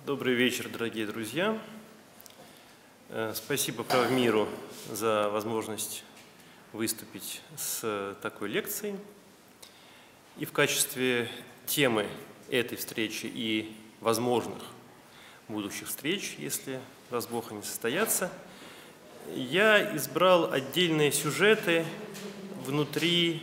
Добрый вечер, дорогие друзья. Спасибо Правмиру за возможность выступить с такой лекцией. И в качестве темы этой встречи и возможных будущих встреч, если, даст Бог, они состоятся, я избрал отдельные сюжеты внутри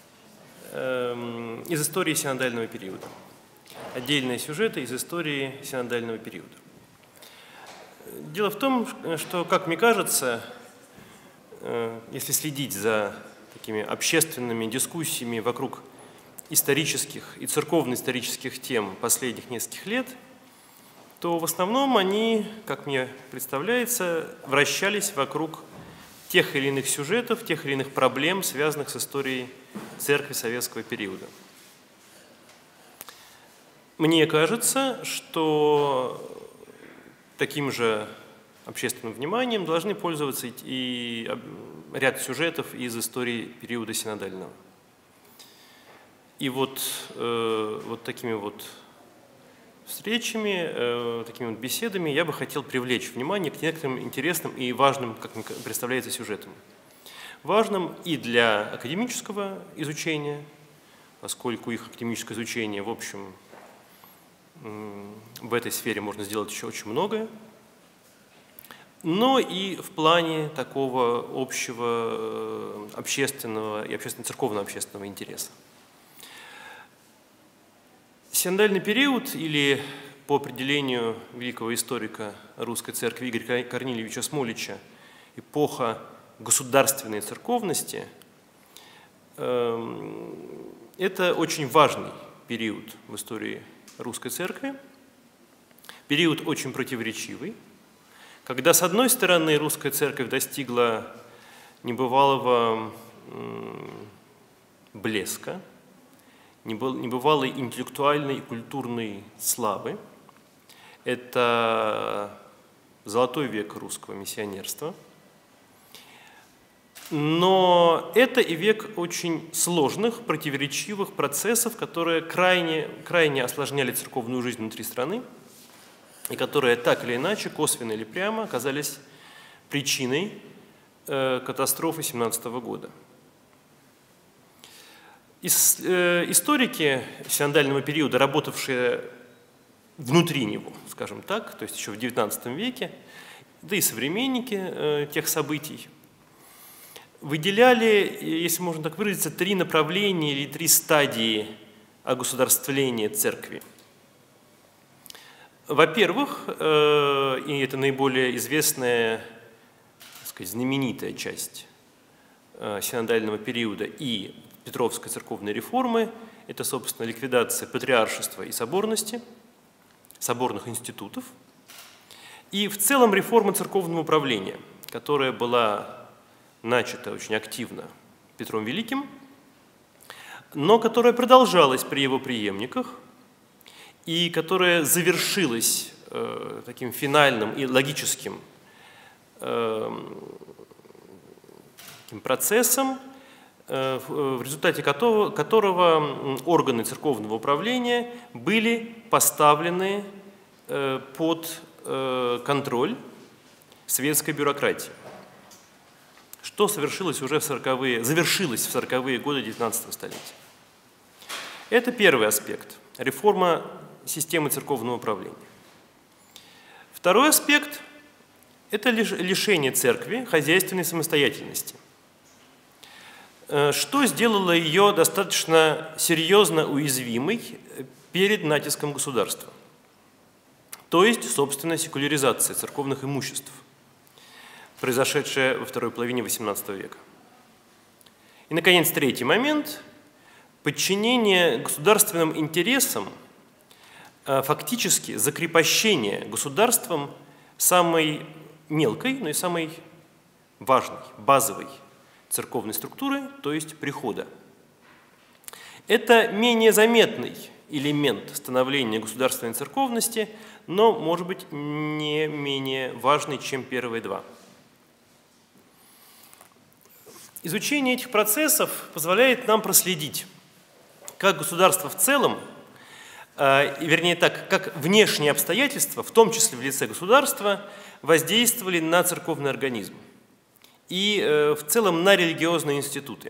из истории синодального периода. Отдельные сюжеты из истории синодального периода. Дело в том, что, как мне кажется, если следить за такими общественными дискуссиями вокруг исторических и церковно-исторических тем последних нескольких лет, то в основном они, как мне представляется, вращались вокруг тех или иных сюжетов, тех или иных проблем, связанных с историей церкви советского периода. Мне кажется, что таким же общественным вниманием должны пользоваться и ряд сюжетов из истории периода синодального. И вот такими вот встречами, такими вот беседами я бы хотел привлечь внимание к некоторым интересным и важным, как мне представляется, сюжетам. Важным и для академического изучения, поскольку их академическое изучение, в общем, в этой сфере можно сделать еще очень многое, но и в плане такого общего общественного и общественно-церковного общественного интереса. Синодальный период, или по определению великого историка русской церкви Игоря Корнильевича Смолича, эпоха государственной церковности, это очень важный период в истории русской церкви, период очень противоречивый, когда, с одной стороны, русская церковь достигла небывалого блеска, небывалой интеллектуальной и культурной славы. Это золотой век русского миссионерства. Но это и век очень сложных, противоречивых процессов, которые крайне осложняли церковную жизнь внутри страны и которые так или иначе, косвенно или прямо, оказались причиной катастрофы 1917 года. Историки синодального периода, работавшие внутри него, скажем так, то есть еще в XIX веке, да и современники тех событий, выделяли, если можно так выразиться, три направления или три стадии огосударствления церкви. Во-первых, и это наиболее известная, так сказать, знаменитая часть синодального периода и Петровской церковной реформы, это, собственно, ликвидация патриаршества и соборности, соборных институтов, и в целом реформа церковного управления, которая была начата очень активно Петром Великим, но которая продолжалась при его преемниках и которая завершилась таким финальным и логическим процессом, в результате которого органы церковного управления были поставлены под контроль светской бюрократии, что завершилось в 40-е годы XIX столетия. Это первый аспект – реформа системы церковного управления. Второй аспект – это лишение церкви хозяйственной самостоятельности, что сделало ее достаточно серьезно уязвимой перед натиском государства, то есть, собственно, секуляризация церковных имуществ, произошедшая во второй половине XVIII века. И, наконец, третий момент – подчинение государственным интересам, фактически закрепощение государством самой мелкой, но и самой важной, базовой церковной структуры, то есть прихода. Это менее заметный элемент становления государственной церковности, но, может быть, не менее важный, чем первые два. Изучение этих процессов позволяет нам проследить, как государство в целом вернее так, как внешние обстоятельства, в том числе в лице государства, воздействовали на церковный организм и в целом на религиозные институты.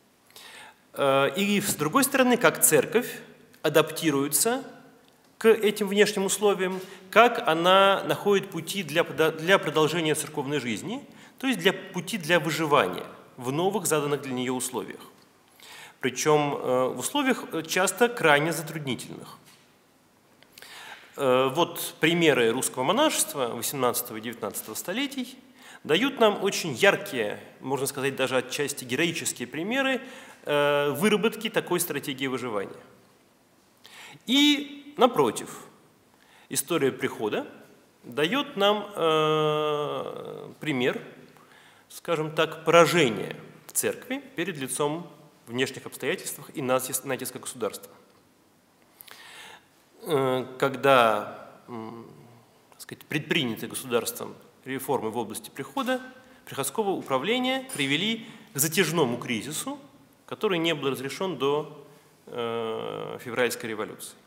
И с другой стороны, как церковь адаптируется к этим внешним условиям, как она находит пути для продолжения церковной жизни, то есть пути для выживания в новых заданных для нее условиях. Причем в условиях часто крайне затруднительных. Вот примеры русского монашества XVIII и XIX столетий дают нам очень яркие, можно сказать, даже отчасти героические примеры выработки такой стратегии выживания. И, напротив, история прихода дает нам пример, скажем так, поражения церкви перед лицом внешних обстоятельств и натиска государства. Когда, так сказать, предприняты государством реформы в области приходского управления привели к затяжному кризису, который не был разрешен до февральской революции.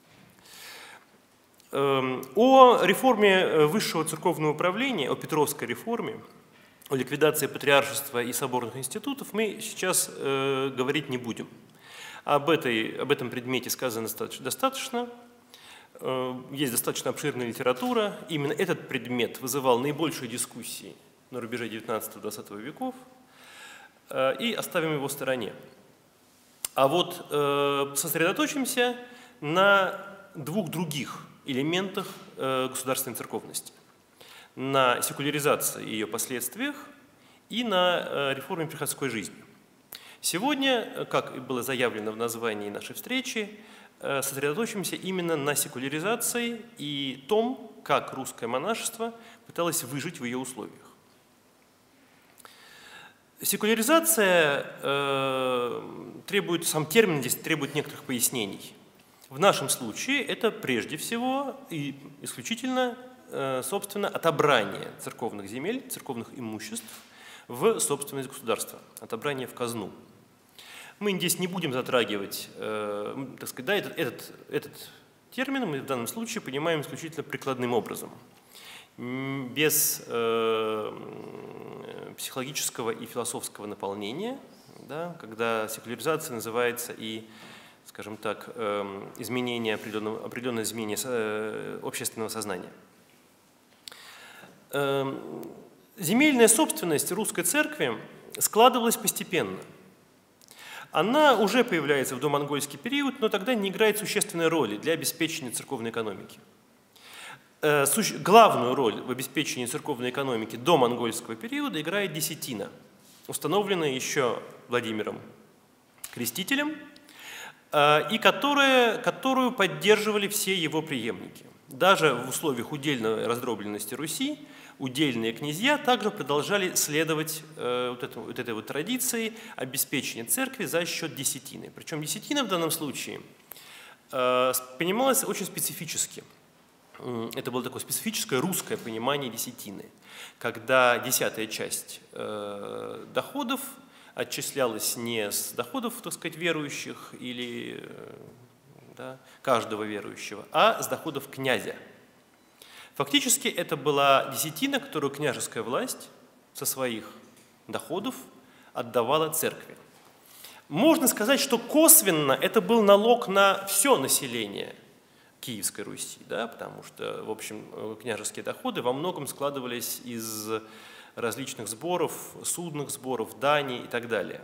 О реформе высшего церковного управления, о Петровской реформе, о ликвидации патриаршества и соборных институтов мы сейчас говорить не будем. Об этом предмете сказано достаточно. Есть достаточно обширная литература. Именно этот предмет вызывал наибольшие дискуссии на рубеже XIX-XX веков. И оставим его в стороне. А вот сосредоточимся на двух других элементах государственной церковности. На секуляризации и ее последствиях и на реформе приходской жизни. Сегодня, как и было заявлено в названии нашей встречи, сосредоточимся именно на секуляризации и том, как русское монашество пыталось выжить в ее условиях. Секуляризация сам термин здесь требует некоторых пояснений. В нашем случае это прежде всего и исключительно, собственно, отобрание церковных земель, церковных имуществ в собственность государства, отобрание в казну. Мы здесь не будем затрагивать, так сказать, да, этот термин мы в данном случае понимаем исключительно прикладным образом, без психологического и философского наполнения, да, когда секуляризация называется и, скажем так, определенное изменение общественного сознания. Земельная собственность русской церкви складывалась постепенно. Она уже появляется в домонгольский период, но тогда не играет существенной роли для обеспечения церковной экономики. Главную роль в обеспечении церковной экономики до монгольского периода играет десятина, установленная еще Владимиром Крестителем, и которую поддерживали все его преемники. Даже в условиях удельной раздробленности Руси удельные князья также продолжали следовать этой традиции обеспечения церкви за счет десятины. Причем десятина в данном случае понималась очень специфически. Это было такое специфическое русское понимание десятины, когда 10-я часть доходов отчислялась не с доходов, так сказать, верующих или каждого верующего, а с доходов князя. Фактически это была десятина, которую княжеская власть со своих доходов отдавала церкви. Можно сказать, что косвенно это был налог на все население Киевской Руси, да, потому что, в общем, княжеские доходы во многом складывались из различных сборов, судных сборов, дани и так далее.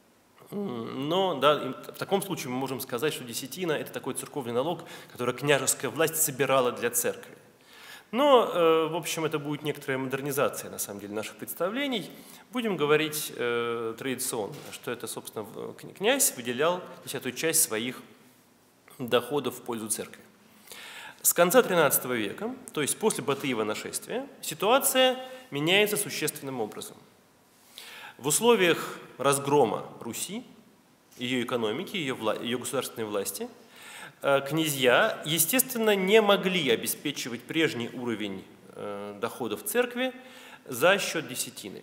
Но да, в таком случае мы можем сказать, что десятина – это такой церковный налог, который княжеская власть собирала для церкви. Но, в общем, это будет некоторая модернизация, на самом деле, наших представлений. Будем говорить традиционно, что это, собственно, князь выделял 10-ю часть своих доходов в пользу церкви. С конца XIII века, то есть после Батыева нашествия, ситуация меняется существенным образом. В условиях разгрома Руси, ее экономики, ее государственной власти, князья, естественно, не могли обеспечивать прежний уровень доходов церкви за счет десятины.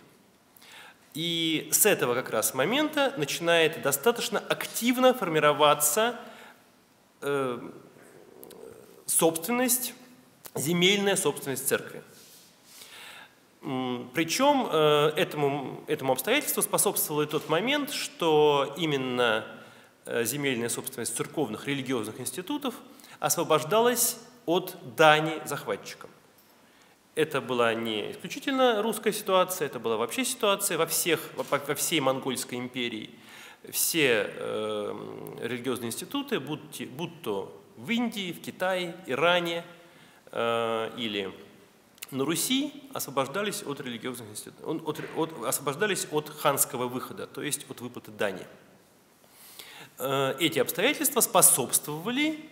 И с этого как раз момента начинает достаточно активно формироваться собственность, земельная собственность церкви. Причем этому обстоятельству способствовал и тот момент, что именно земельная собственность церковных религиозных институтов освобождалась от дани захватчикам. Это была не исключительно русская ситуация, это была вообще ситуация во всей Монгольской империи. Все религиозные институты, будь то в Индии, в Китае, Иране или на Руси, освобождались от религиозных институтов, освобождались от ханского выхода, то есть от выплаты дани. Эти обстоятельства способствовали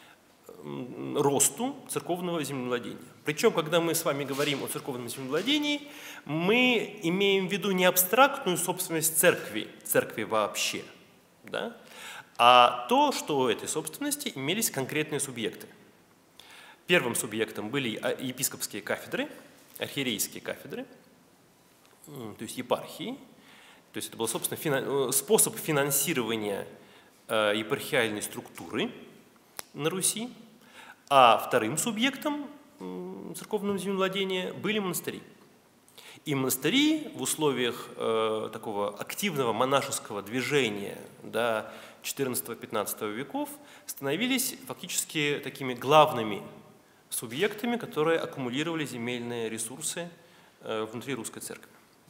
росту церковного землевладения. Причем, когда мы с вами говорим о церковном землевладении, мы имеем в виду не абстрактную собственность церкви вообще, да, а то, что у этой собственности имелись конкретные субъекты. Первым субъектом были епископские кафедры, архиерейские кафедры, то есть епархии. То есть это был, собственно, способ финансирования епархиальной структуры на Руси. А вторым субъектом церковного землевладения были монастыри. И монастыри в условиях такого активного монашеского движения до XIV-XV веков становились фактически такими главными субъектами, которые аккумулировали земельные ресурсы внутри русской церкви.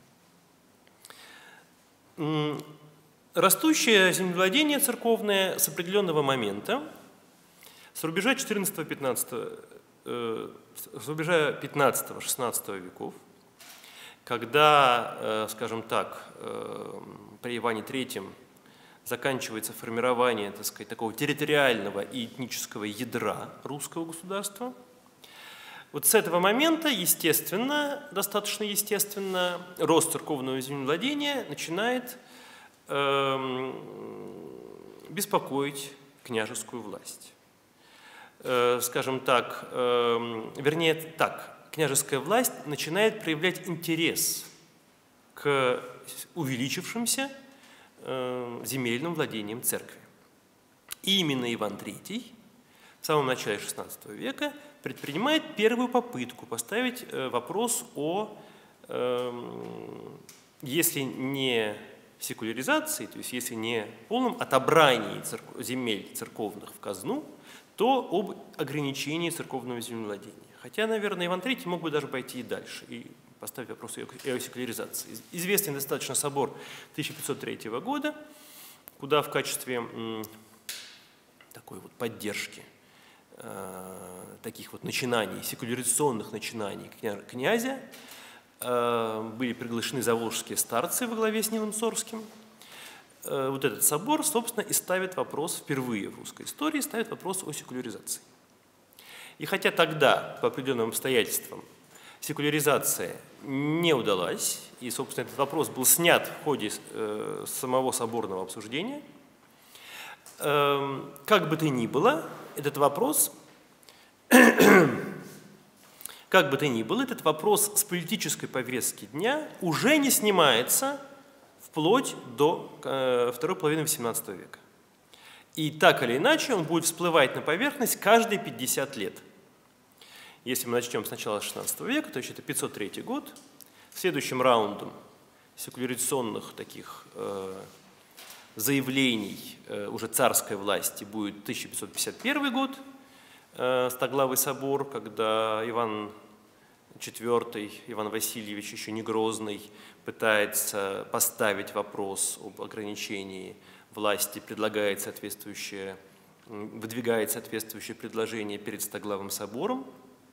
Растущее землевладение церковное с определенного момента, с рубежа 15-16 веков, когда, скажем так, при Иване III заканчивается формирование, так сказать, такого территориального и этнического ядра русского государства, вот с этого момента, естественно, достаточно естественно, рост церковного землевладения начинает беспокоить княжескую власть. Скажем так, вернее так, княжеская власть начинает проявлять интерес к увеличившимся земельным владениям церкви. И именно Иван III в самом начале XVI века предпринимает первую попытку поставить вопрос о, если не секуляризации, то есть если не полном отобрании земель церковных в казну, то об ограничении церковного землевладения. Хотя, наверное, Иван III мог бы даже пойти и дальше и поставить вопрос о секуляризации. Известный достаточно собор 1503 года, куда в качестве такой вот поддержки таких вот начинаний, секуляризационных начинаний князя были приглашены заволжские старцы во главе с Нилом Сорским. Вот этот собор, собственно, и ставит вопрос, впервые в русской истории ставит вопрос о секуляризации. И хотя тогда, по определенным обстоятельствам, секуляризация не удалась, и, собственно, этот вопрос был снят в ходе самого соборного обсуждения, как бы то ни было, этот вопрос с политической повестки дня уже не снимается вплоть до второй половины XVIII века. И так или иначе он будет всплывать на поверхность каждые 50 лет. Если мы начнем с начала XVI века, то есть это 503 год, следующим раундом секуляризационных таких заявлений уже царской власти будет 1551 год, Стоглавый собор, когда Иван IV, Иван Васильевич, еще не Грозный, пытается поставить вопрос об ограничении власти, выдвигает соответствующее предложение перед Стоглавым собором.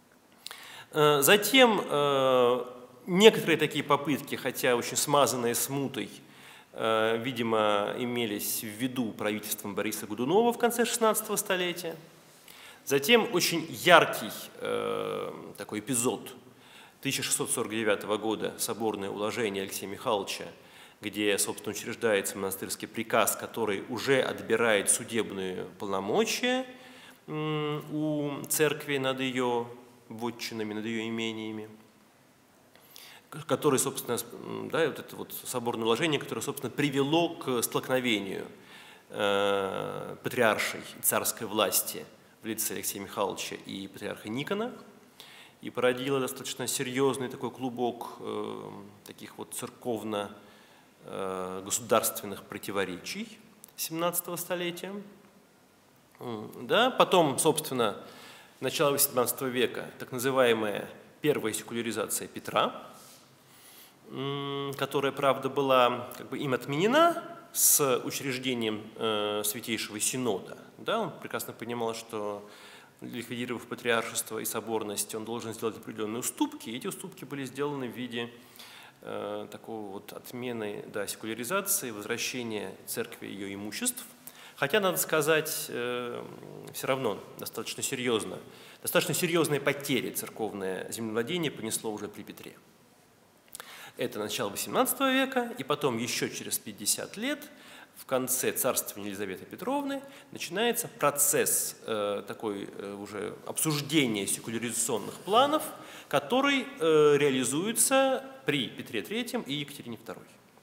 Затем некоторые такие попытки, хотя очень смазанные смутой, видимо, имелись в виду правительством Бориса Годунова в конце XVI столетия. Затем очень яркий такой эпизод 1649 года, соборное уложение Алексея Михайловича, где, собственно, учреждается монастырский приказ, который уже отбирает судебные полномочия у церкви над ее вотчинами, над ее имениями, который, собственно, да, вот это вот соборное уложение, которое, собственно, привело к столкновению патриаршей и царской власти в лице Алексея Михайловича и патриарха Никона, и породила достаточно серьезный такой клубок таких вот церковно-государственных противоречий XVII столетия. Да, потом, собственно, начало XVIII века, так называемая первая секуляризация Петра, которая, правда, была как бы им отменена с учреждением Святейшего Синода. Да, он прекрасно понимал, что, ликвидировав патриаршество и соборность, он должен сделать определенные уступки, и эти уступки были сделаны в виде такого вот отмены, да, секуляризации, возвращения церкви ее имуществ. Хотя, надо сказать, все равно достаточно серьезные потери церковное землевладение понесло уже при Петре. Это начало XVIII века, и потом еще через 50 лет, в конце царствования Елизаветы Петровны, начинается процесс такой уже обсуждения секуляризационных планов, который реализуется при Петре III и Екатерине II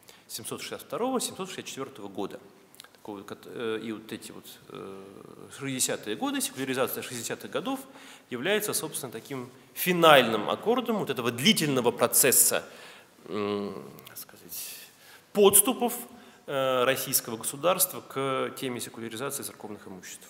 762-764 года. И вот эти вот 60-е годы, секуляризация 60-х годов является, собственно, таким финальным аккордом вот этого длительного процесса, так сказать, подступов российского государства к теме секуляризации церковных имуществ.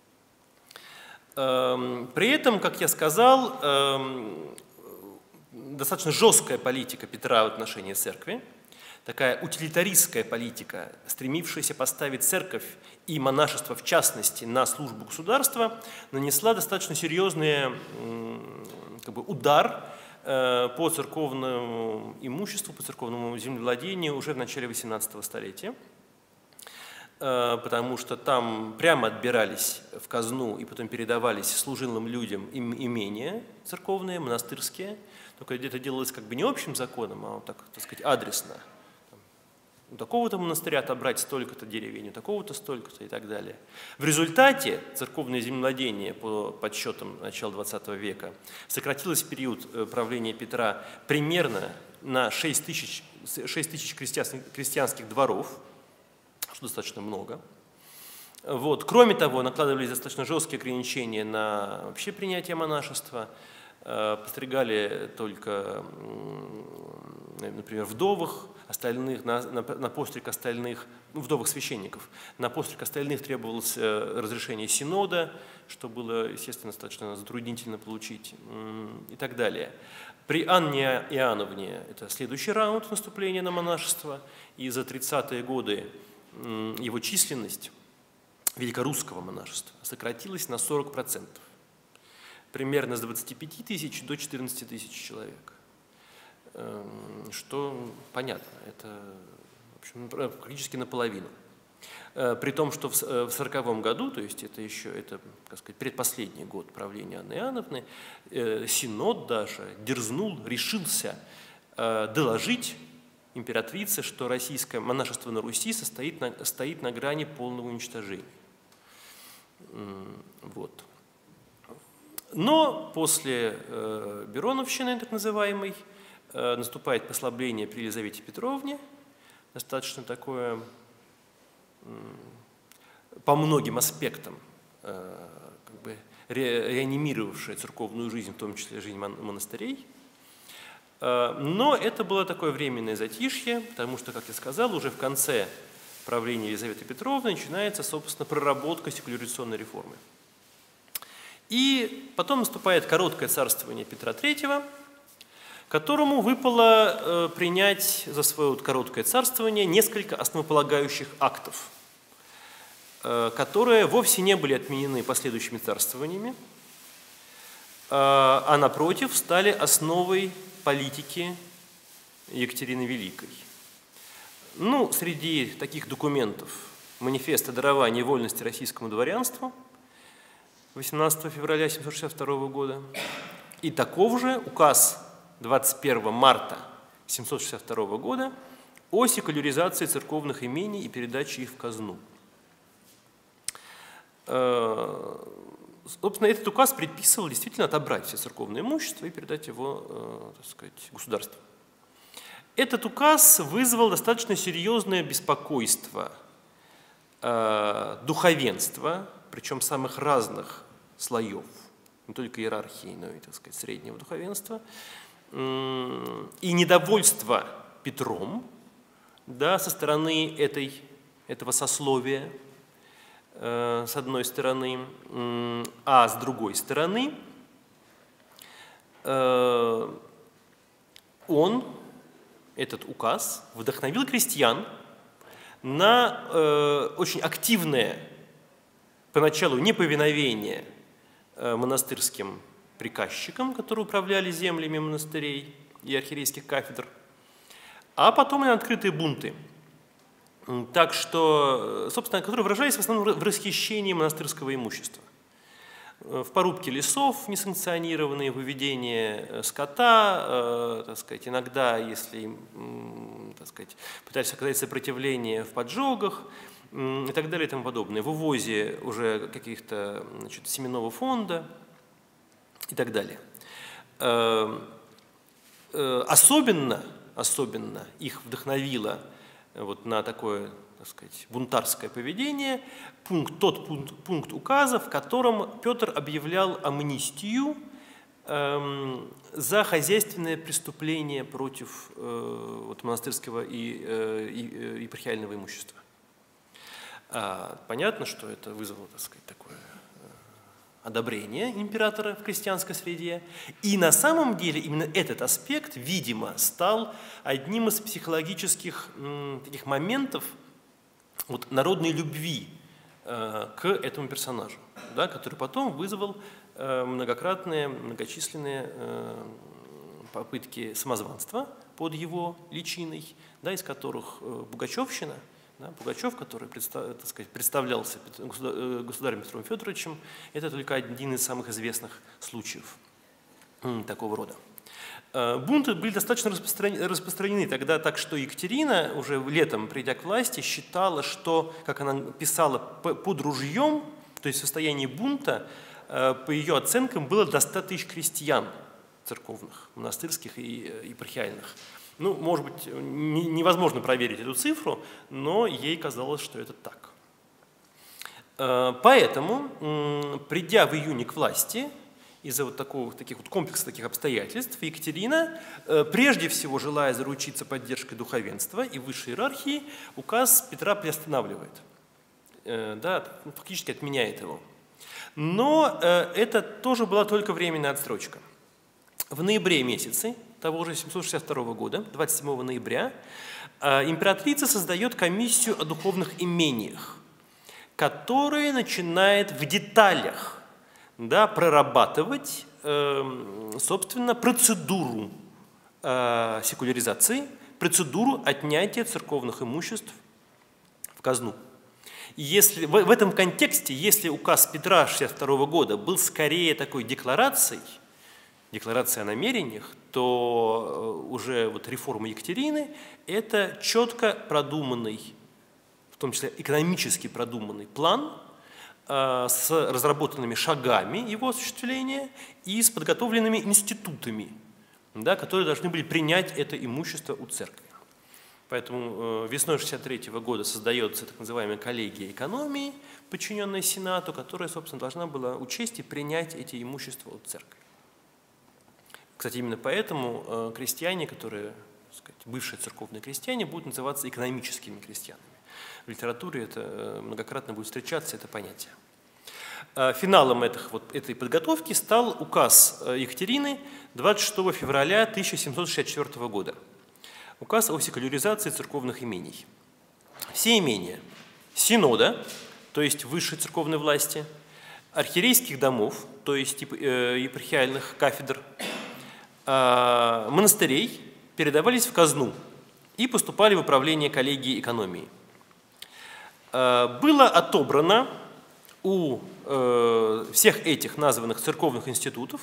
При этом, как я сказал, достаточно жесткая политика Петра в отношении церкви, такая утилитаристская политика, стремившаяся поставить церковь и монашество в частности на службу государства, нанесла достаточно серьезный как бы, удар по церковному имуществу, по церковному землевладению уже в начале XVIII столетия, потому что там прямо отбирались в казну и потом передавались служилым людям имения церковные, монастырские, только это делалось как бы не общим законом, а вот так сказать, адресно. У такого-то монастыря отобрать столько-то деревень, у такого-то столько-то и так далее. В результате церковное землевладение, по подсчетам начала XX века, сократилось в период правления Петра примерно на 6 тысяч крестьянских дворов, что достаточно много. Вот. Кроме того, накладывались достаточно жесткие ограничения на вообще принятие монашества, постригали только, например, вдовых, остальных, на постриг остальных, вдовых священников. На постриг остальных требовалось разрешение синода, что было, естественно, достаточно затруднительно получить, и так далее. При Анне Иоанновне это следующий раунд наступления на монашество, и за 30-е годы его численность великорусского монашества сократилась на 40%. Примерно с 25 тысяч до 14 тысяч человек. Что понятно, это в общем, практически наполовину. При том, что в 1940 году, то есть это, так сказать, предпоследний год правления Анны Иоанновны, Синод даже дерзнул, решился доложить императрице, что российское монашество на Руси стоит на грани полного уничтожения. Вот. Но после Бероновщины, так называемой, наступает послабление при Елизавете Петровне, достаточно такое, по многим аспектам, как бы реанимировавшее церковную жизнь, в том числе жизнь монастырей. Но это было такое временное затишье, потому что, как я сказал, уже в конце правления Елизаветы Петровны начинается, собственно, проработка секуляризационной реформы. И потом наступает короткое царствование Петра III, которому выпало принять за свое короткое царствование несколько основополагающих актов, которые вовсе не были отменены последующими царствованиями, а напротив стали основой политики Екатерины Великой. Ну, среди таких документов манифест о даровании вольности российскому дворянству 18 февраля 762 года и таков же указ 21 марта 762 года о секуляризации церковных имений и передаче их в казну. Собственно, этот указ предписывал действительно отобрать все церковное имущество и передать его, так сказать, государству. Этот указ вызвал достаточно серьезное беспокойство духовенства, причем самых разных слоев, не только иерархии, но и, так сказать, среднего духовенства. И недовольство Петром, да, со стороны этого сословия, с одной стороны, а с другой стороны, этот указ вдохновил крестьян на очень активное, поначалу, неповиновение монастырским приказчикам, которые управляли землями монастырей и архиерейских кафедр, а потом и на открытые бунты. Так что, собственно, которые выражались в основном в расхищении монастырского имущества. В порубке лесов несанкционированные, выведение скота, так сказать, иногда, если так сказать, пытались оказать сопротивление в поджогах и так далее и тому подобное, в увозе уже каких-то семенного фонда и так далее. Особенно их вдохновило вот на такое, так сказать, бунтарское поведение тот пункт указа, в котором Петр объявлял амнистию за хозяйственное преступление против вот, монастырского и епархиального имущества. Понятно, что это вызвало, так сказать, такое одобрение императора в крестьянской среде. И на самом деле именно этот аспект, видимо, стал одним из психологических таких моментов вот, народной любви к этому персонажу, да, который потом вызвал многочисленные попытки самозванства под его личиной, да, из которых Пугачевщина, да, Пугачев, который так сказать, представлялся государем Петром Федоровичем, это только один из самых известных случаев такого рода. Бунты были достаточно распространены тогда, так что Екатерина, уже летом придя к власти, считала, что, как она писала, под ружьем, то есть в состоянии бунта, по ее оценкам, было до 100 тысяч крестьян церковных, монастырских и епархиальных. Ну, может быть, невозможно проверить эту цифру, но ей казалось, что это так. Поэтому, придя в июне к власти, из-за вот таких вот комплексов таких обстоятельств, Екатерина, прежде всего желая заручиться поддержкой духовенства и высшей иерархии, указ Петра приостанавливает, да, фактически отменяет его. Но это тоже была только временная отсрочка. В ноябре месяце того же 762 года, 27 ноября, императрица создает комиссию о духовных имениях, которая начинает в деталях, да, прорабатывать, собственно, процедуру секуляризации, процедуру отнятия церковных имуществ в казну. И если, в этом контексте, если указ Петра 1962 года был скорее такой декларацией о намерениях, то уже вот реформа Екатерины – это четко продуманный, в том числе экономически продуманный план с разработанными шагами его осуществления и с подготовленными институтами, да, которые должны были принять это имущество у церкви. Поэтому весной 1963 года создается так называемая коллегия экономии, подчиненная Сенату, которая, собственно, должна была учесть и принять эти имущества от церкви. Кстати, именно поэтому крестьяне, которые, так сказать, бывшие церковные крестьяне, будут называться экономическими крестьянами. В литературе это многократно будет встречаться, это понятие. Финалом этой подготовки стал указ Екатерины 26 февраля 1764 года. Указ о секуляризации церковных имений. Все имения синода, то есть высшей церковной власти, архиерейских домов, то есть епархиальных кафедр, монастырей передавались в казну и поступали в управление коллегии экономии. Было отобрано у всех этих названных церковных институтов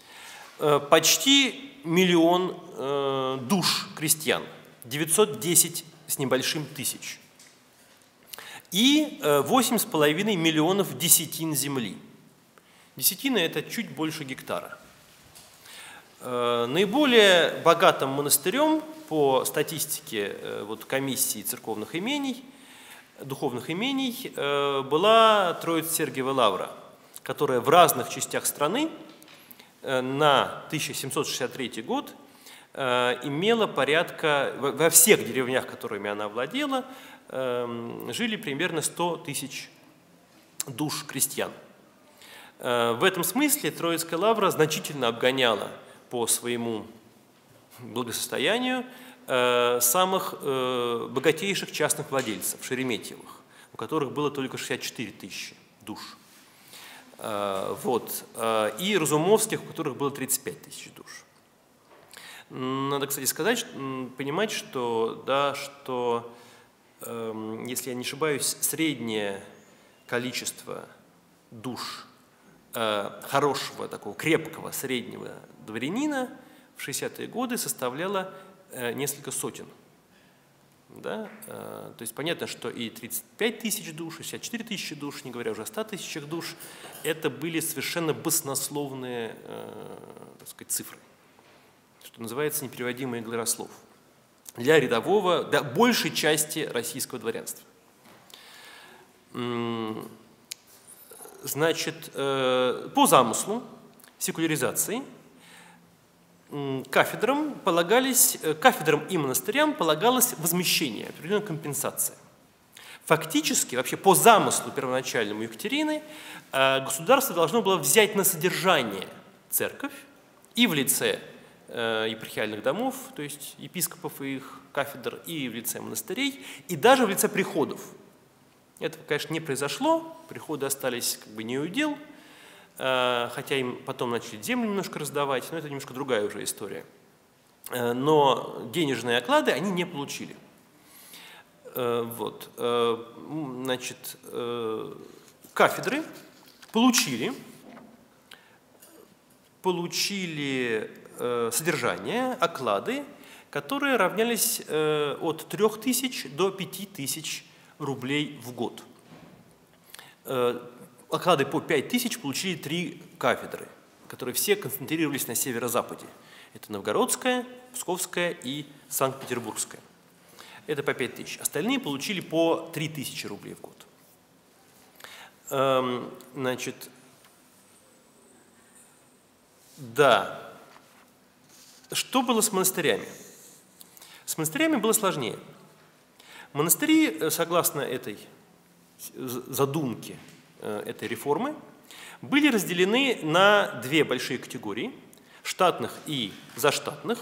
почти 1 миллион душ крестьян, 910 с небольшим тысяч, и 8,5 миллионов десятин земли. Десятина – это чуть больше гектара. Наиболее богатым монастырем по статистике комиссии церковных имений, духовных имений, была Троице-Сергиева лавра, которая в разных частях страны на 1763 год имела порядка, во всех деревнях, которыми она владела, жили примерно 100 тысяч душ крестьян. В этом смысле Троицкая лавра значительно обгоняла по своему благосостоянию самых богатейших частных владельцев, Шереметьевых, у которых было только 64 тысячи душ. Вот. И Разумовских, у которых было 35 тысяч душ. Надо, кстати, сказать, понимать, что, да, что если я не ошибаюсь, среднее количество душ хорошего, такого крепкого среднего дворянина в 60-е годы составляло несколько сотен. Да? То есть понятно, что и 35 тысяч душ, и 64 тысячи душ, не говоря уже о 100 тысячах душ, это были совершенно баснословные, так сказать, цифры, что называется непереводимый гласослов для рядового, для большей части российского дворянства. Значит, по замыслу секуляризации кафедрам и монастырям полагалось возмещение, определенная компенсация. Фактически, вообще по замыслу первоначальному Екатерины, государство должно было взять на содержание церковь и в лице епархиальных домов, то есть епископов и их кафедр, и в лице монастырей, и даже в лице приходов. Этого, конечно, не произошло, приходы остались как бы неудел, хотя им потом начали землю немножко раздавать, но это немножко другая уже история. Но денежные оклады они не получили. Вот. Значит, кафедры получили содержание, оклады, которые равнялись от 3000 до 5000 рублей в год. Оклады по 5000 получили 3 кафедры, которые все концентрировались на северо-западе. Это Новгородская, Псковская и Санкт-Петербургская. Это по 5000. Остальные получили по 3000 рублей в год. Значит, да. Что было с монастырями? С монастырями было сложнее. Монастыри, согласно этой задумке, этой реформы, были разделены на 2 большие категории – штатных и заштатных,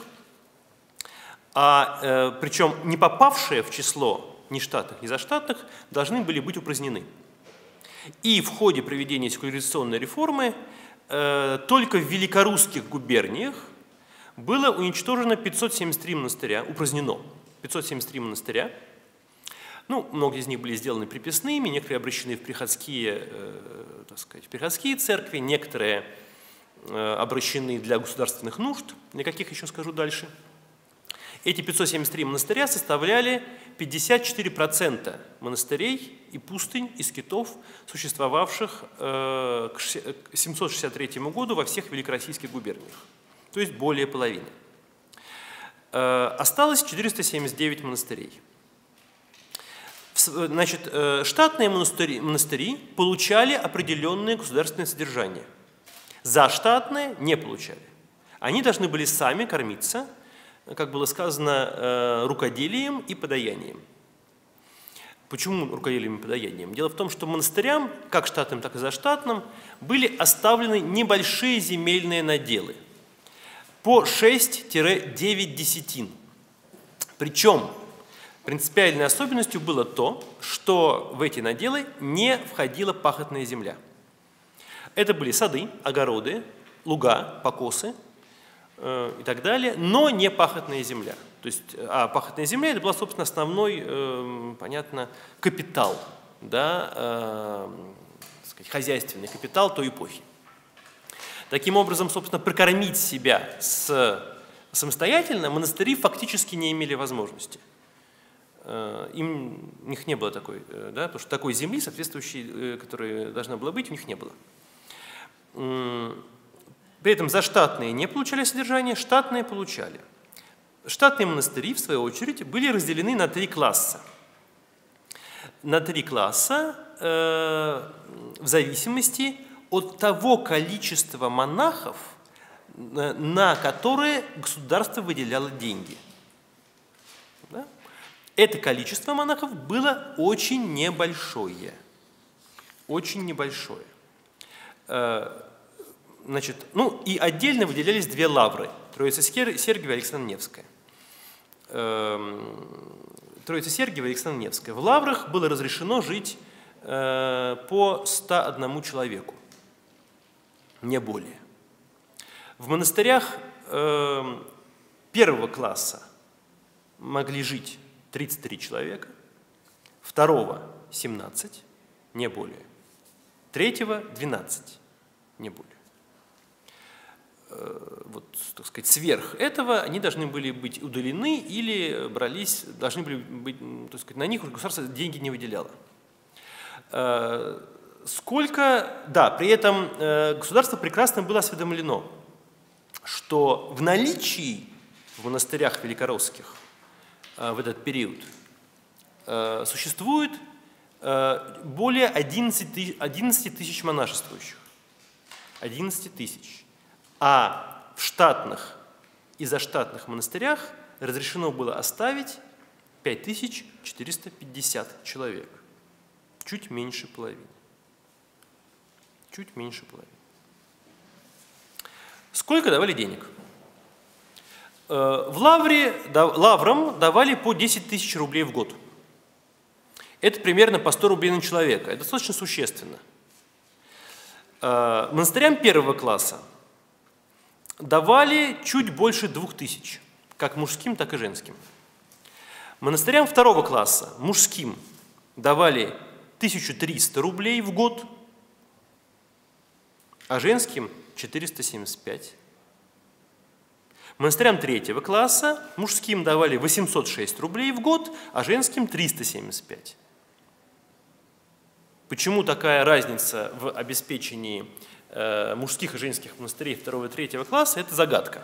причем не попавшие в число ни штатных, ни заштатных должны были быть упразднены. И в ходе проведения секуляризационной реформы только в великорусских губерниях было уничтожено 573 монастыря, упразднено 573 монастыря. Ну, многие из них были сделаны приписными, некоторые обращены в приходские, так сказать, в приходские церкви, некоторые обращены для государственных нужд, для каких еще скажу дальше. Эти 573 монастыря составляли 54% монастырей и пустынь, и скитов, существовавших к 763 году во всех великороссийских губерниях, то есть более половины. Осталось 479 монастырей. Значит, штатные монастыри получали определенное государственное содержание. Заштатные не получали. Они должны были сами кормиться, как было сказано, рукоделием и подаянием. Почему рукоделием и подаянием? Дело в том, что монастырям, как штатным, так и заштатным, были оставлены небольшие земельные наделы по 6-9 десятин. Причем принципиальной особенностью было то, что в эти наделы не входила пахотная земля. Это были сады, огороды, луга, покосы и так далее, но не пахотная земля. То есть, пахотная земля – это был, собственно, основной, понятно, капитал, да, сказать, хозяйственный капитал той эпохи. Таким образом, собственно, прокормить себя самостоятельно монастыри фактически не имели возможности. У них не было такой, да, потому что такой земли, соответствующей, которая должна была быть, у них не было. При этом заштатные не получали содержание, штатные получали. Штатные монастыри, в свою очередь, были разделены на 3 класса. На 3 класса в зависимости от того количества монахов, на которые государство выделяло деньги. Да? Это количество монахов было очень небольшое. Очень небольшое. Значит, ну и отдельно выделялись две лавры – Троице-Сергиева и Александро-Невская. Троице-Сергиева и Александро-Невская. В лаврах было разрешено жить по 101 человеку, не более. В монастырях первого класса могли жить 33 человека, второго – 17, не более, третьего – 12, не более. Вот, так сказать, сверх этого они должны были быть удалены или должны были быть, так сказать, на них государство деньги не выделяло. При этом государство прекрасно было осведомлено, что в наличии в монастырях великоросских в этот период существует более 11 тысяч монашествующих. 11 тысяч. А в штатных и заштатных монастырях разрешено было оставить 5450 человек. Чуть меньше половины. Чуть меньше половины. Сколько давали денег? Лаврам давали по 10 тысяч рублей в год. Это примерно по 100 рублей на человека. Это достаточно существенно. Монастырям первого класса давали чуть больше 2000, как мужским, так и женским. Монастырям второго класса, мужским, давали 1300 рублей в год, а женским 475. Монастырям третьего класса, мужским давали 806 рублей в год, а женским 375. Почему такая разница в обеспечении мужских и женских монастырей второго и третьего класса, это загадка.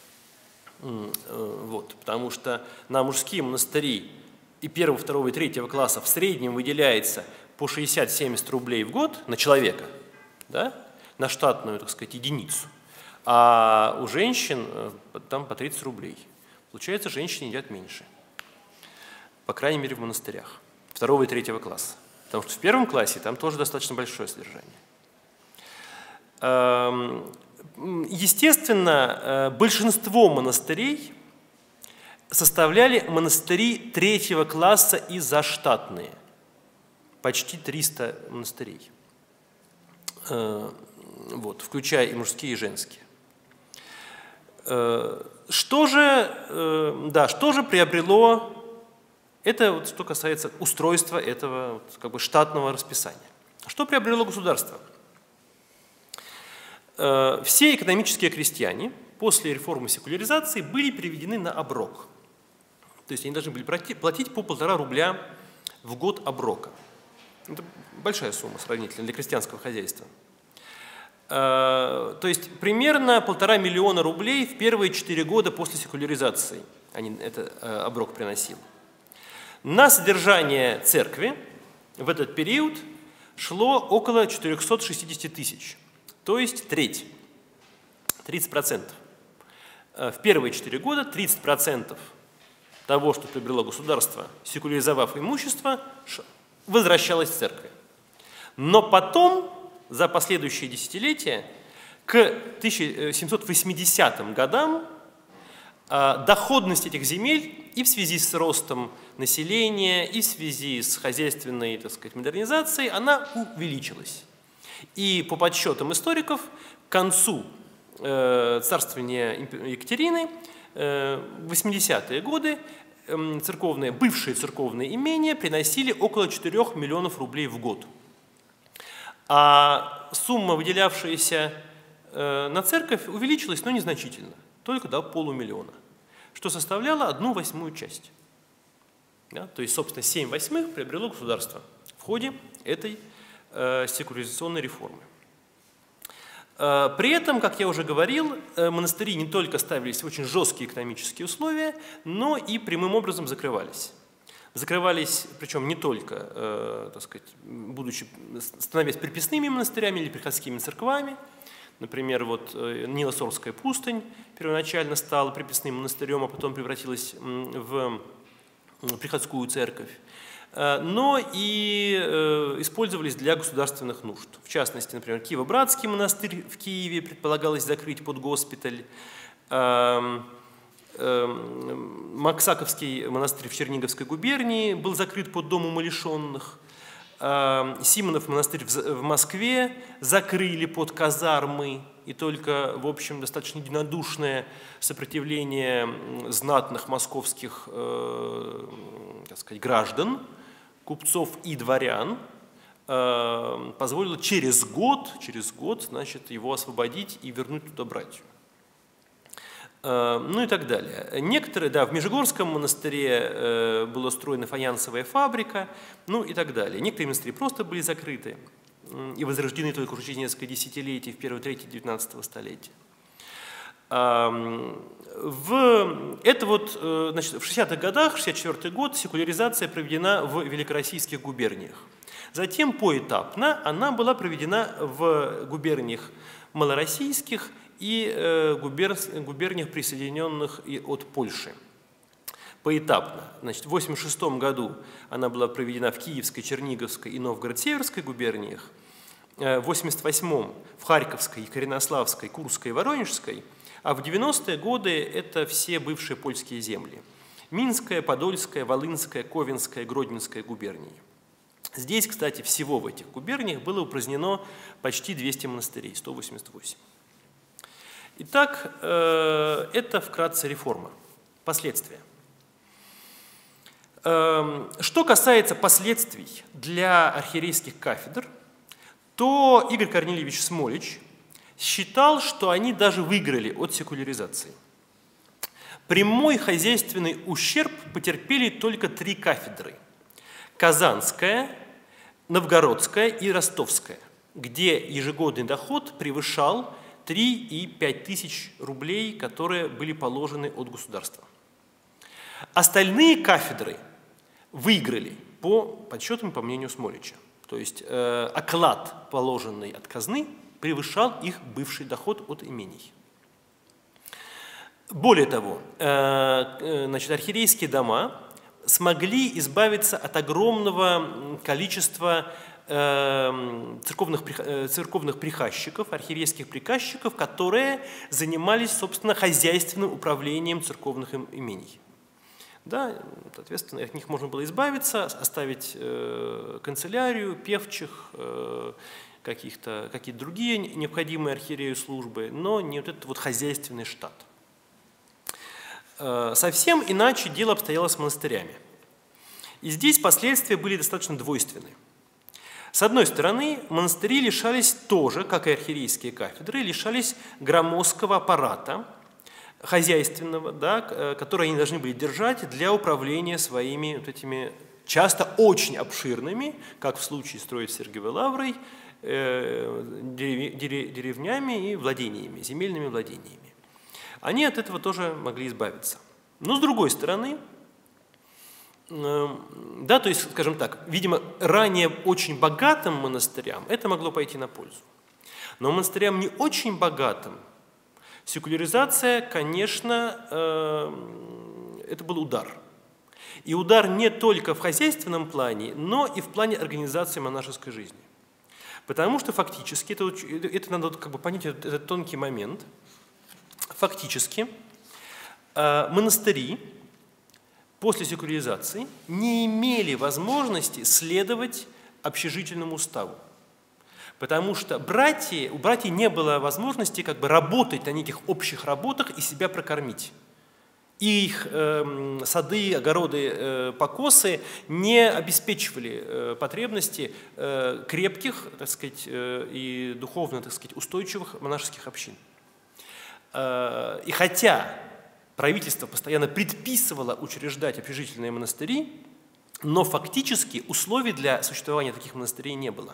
Вот, потому что на мужские монастыри и первого, второго и третьего класса в среднем выделяется по 60-70 рублей в год на человека, да, на штатную, так сказать, единицу, а у женщин там по 30 рублей. Получается, женщины едят меньше, по крайней мере в монастырях второго и третьего класса, потому что в первом классе там тоже достаточно большое содержание. Естественно, большинство монастырей составляли монастыри третьего класса и заштатные. Почти 300 монастырей, вот, включая и мужские, и женские. Что же приобрело, это вот, что касается устройства этого вот, как бы штатного расписания. Что приобрело государство? Все экономические крестьяне после реформы секуляризации были переведены на оброк. То есть они должны были платить по 1,5 рубля в год оброка. Это большая сумма сравнительно для крестьянского хозяйства. То есть примерно 1,5 миллиона рублей в первые 4 года после секуляризации это оброк приносил. На содержание церкви в этот период шло около 460 тысяч. То есть треть, 30%. В первые 4 года 30% того, что приобрело государство, секуляризовав имущество, возвращалось в церкви. Но потом, за последующие десятилетия, к 1780 годам доходность этих земель и в связи с ростом населения, и в связи с хозяйственной, так сказать, модернизацией, она увеличилась. И по подсчетам историков, к концу царствования Екатерины, в 80-е годы, бывшие церковные имения приносили около 4 миллионов рублей в год. А сумма, выделявшаяся на церковь, увеличилась, но незначительно, только до 500 000, что составляло 1/8 часть. Да? То есть, собственно, 7/8 приобрело государство в ходе этой секуляризационной реформы. При этом, как я уже говорил, монастыри не только ставились в очень жесткие экономические условия, но и прямым образом закрывались. Закрывались, причем не только, так сказать, становясь приписными монастырями или приходскими церквами. Например, вот Нилосорская пустынь первоначально стала приписным монастырем, а потом превратилась в приходскую церковь. Но и использовались для государственных нужд. В частности, например, Киево-Братский монастырь в Киеве предполагалось закрыть под госпиталь, Максаковский монастырь в Черниговской губернии был закрыт под дом умалишенных, Симонов монастырь в Москве закрыли под казармы, и только, в общем, достаточно единодушное сопротивление знатных московских, так сказать, граждан, купцов и дворян позволило через год, значит, его освободить и вернуть туда братью. Ну и так далее. Некоторые, да, в Межигорском монастыре была устроена фаянсовая фабрика, ну и так далее. Некоторые монастыри просто были закрыты и возрождены только уже через несколько десятилетий, в первой трети XIX столетия. Это вот, значит, в 60-х годах, 64-й год, секуляризация проведена в великороссийских губерниях. Затем поэтапно она была проведена в губерниях малороссийских и губерниях, присоединенных и от Польши. Поэтапно. Значит, в 1986 году она была проведена в Киевской, Черниговской и Новгород-Северской губерниях, в 1988 в Харьковской, Екатеринославской, Курской и Воронежской, а в 90-е годы это все бывшие польские земли. Минская, Подольская, Волынская, Ковенская, Гродненская губернии. Здесь, кстати, всего в этих губерниях было упразднено почти 200 монастырей, 188. Итак, это вкратце реформа. Последствия. Что касается последствий для архиерейских кафедр, то Игорь Корнильевич Смолич считал, что они даже выиграли от секуляризации. Прямой хозяйственный ущерб потерпели только 3 кафедры – Казанская, Новгородская и Ростовская, где ежегодный доход превышал 3,5 тысяч рублей, которые были положены от государства. Остальные кафедры выиграли по подсчетам, по мнению Смолича. То есть оклад, положенный от казны, превышал их бывший доход от имений. Более того, значит, архиерейские дома смогли избавиться от огромного количества церковных приказчиков, архиерейских приказчиков, которые занимались, собственно, хозяйственным управлением церковных имений. Да, соответственно, от них можно было избавиться, оставить канцелярию, певчих, какие-то другие необходимые архиерею службы, но не вот этот вот хозяйственный штат. Совсем иначе дело обстояло с монастырями. И здесь последствия были достаточно двойственны. С одной стороны, монастыри лишались тоже, как и архиерейские кафедры, лишались громоздкого аппарата хозяйственного, да, который они должны были держать для управления своими вот этими часто очень обширными, как в случае с Троице-Сергиевой лаврой, деревнями и владениями, земельными владениями. Они от этого тоже могли избавиться. Но с другой стороны, да, то есть, скажем так, видимо, ранее очень богатым монастырям это могло пойти на пользу. Но монастырям не очень богатым секуляризация, конечно, это был удар. И удар не только в хозяйственном плане, но и в плане организации монашеской жизни. Потому что фактически, это надо как бы понять, этот тонкий момент, фактически монастыри после секуляризации не имели возможности следовать общежительному уставу. Потому что у братьев не было возможности как бы работать на неких общих работах и себя прокормить. И их сады, огороды, покосы не обеспечивали потребности крепких, так сказать, и духовно, так сказать, устойчивых монашеских общин. И хотя правительство постоянно предписывало учреждать общежительные монастыри, но фактически условий для существования таких монастырей не было.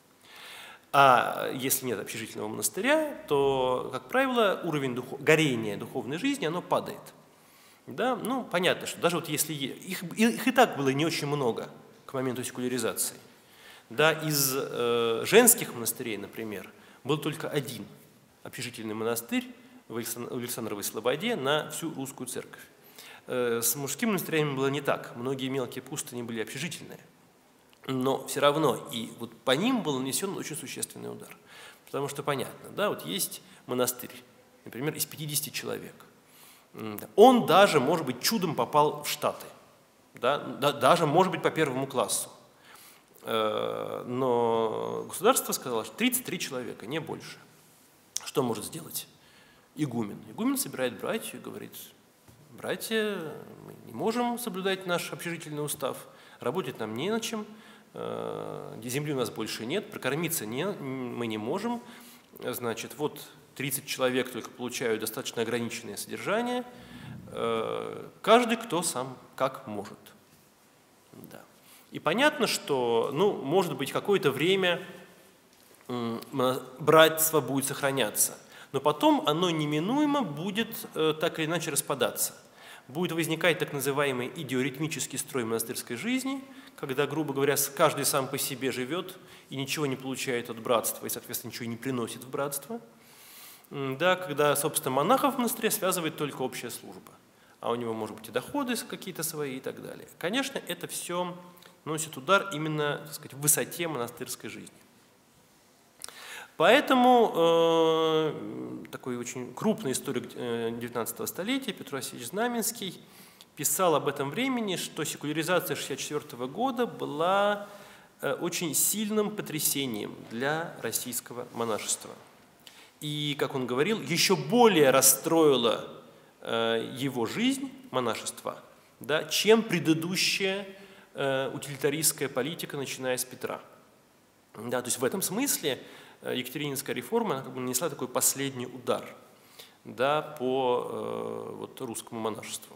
А если нет общежительного монастыря, то, как правило, уровень горения духовной жизни оно падает. Да? Ну, понятно, что даже вот если их и так было не очень много к моменту секуляризации. Да, из женских монастырей, например, был только один общежительный монастырь в Александровой Слободе на всю русскую церковь. С мужскими монастырями было не так. Многие мелкие пустыни были общежительные. Но все равно и вот по ним был нанесен очень существенный удар. Потому что понятно, да, вот есть монастырь, например, из 50 человек. Он даже, может быть, чудом попал в Штаты. Да, даже, может быть, по первому классу. Но государство сказало, что 33 человека, не больше. Что может сделать игумен? Игумен собирает братью и говорит: братья, мы не можем соблюдать наш общежительный устав, работать нам не на чем, земли у нас больше нет, прокормиться мы не можем. Значит, вот 30 человек только получают достаточно ограниченное содержание, каждый кто сам как может. Да. И понятно, что, ну, может быть, какое-то время братство будет сохраняться, но потом оно неминуемо будет так или иначе распадаться. Будет возникать так называемый идиоритмический строй монастырской жизни, когда, грубо говоря, каждый сам по себе живет и ничего не получает от братства, и, соответственно, ничего не приносит в братство. Да, когда, собственно, монахов в монастыре связывает только общая служба, а у него, может быть, и доходы какие-то свои и так далее. Конечно, это все носит удар именно, так сказать, в высоте монастырской жизни. Поэтому такой очень крупный историк XIX столетия Петр Васильевич Знаменский писал об этом времени, что секуляризация 1964 года была очень сильным потрясением для российского монашества. И, как он говорил, еще более расстроила его жизнь, монашества, да, чем предыдущая утилитаристская политика, начиная с Петра. Да, то есть в этом смысле Екатерининская реформа, она как бы нанесла такой последний удар, да, по вот, русскому монашеству.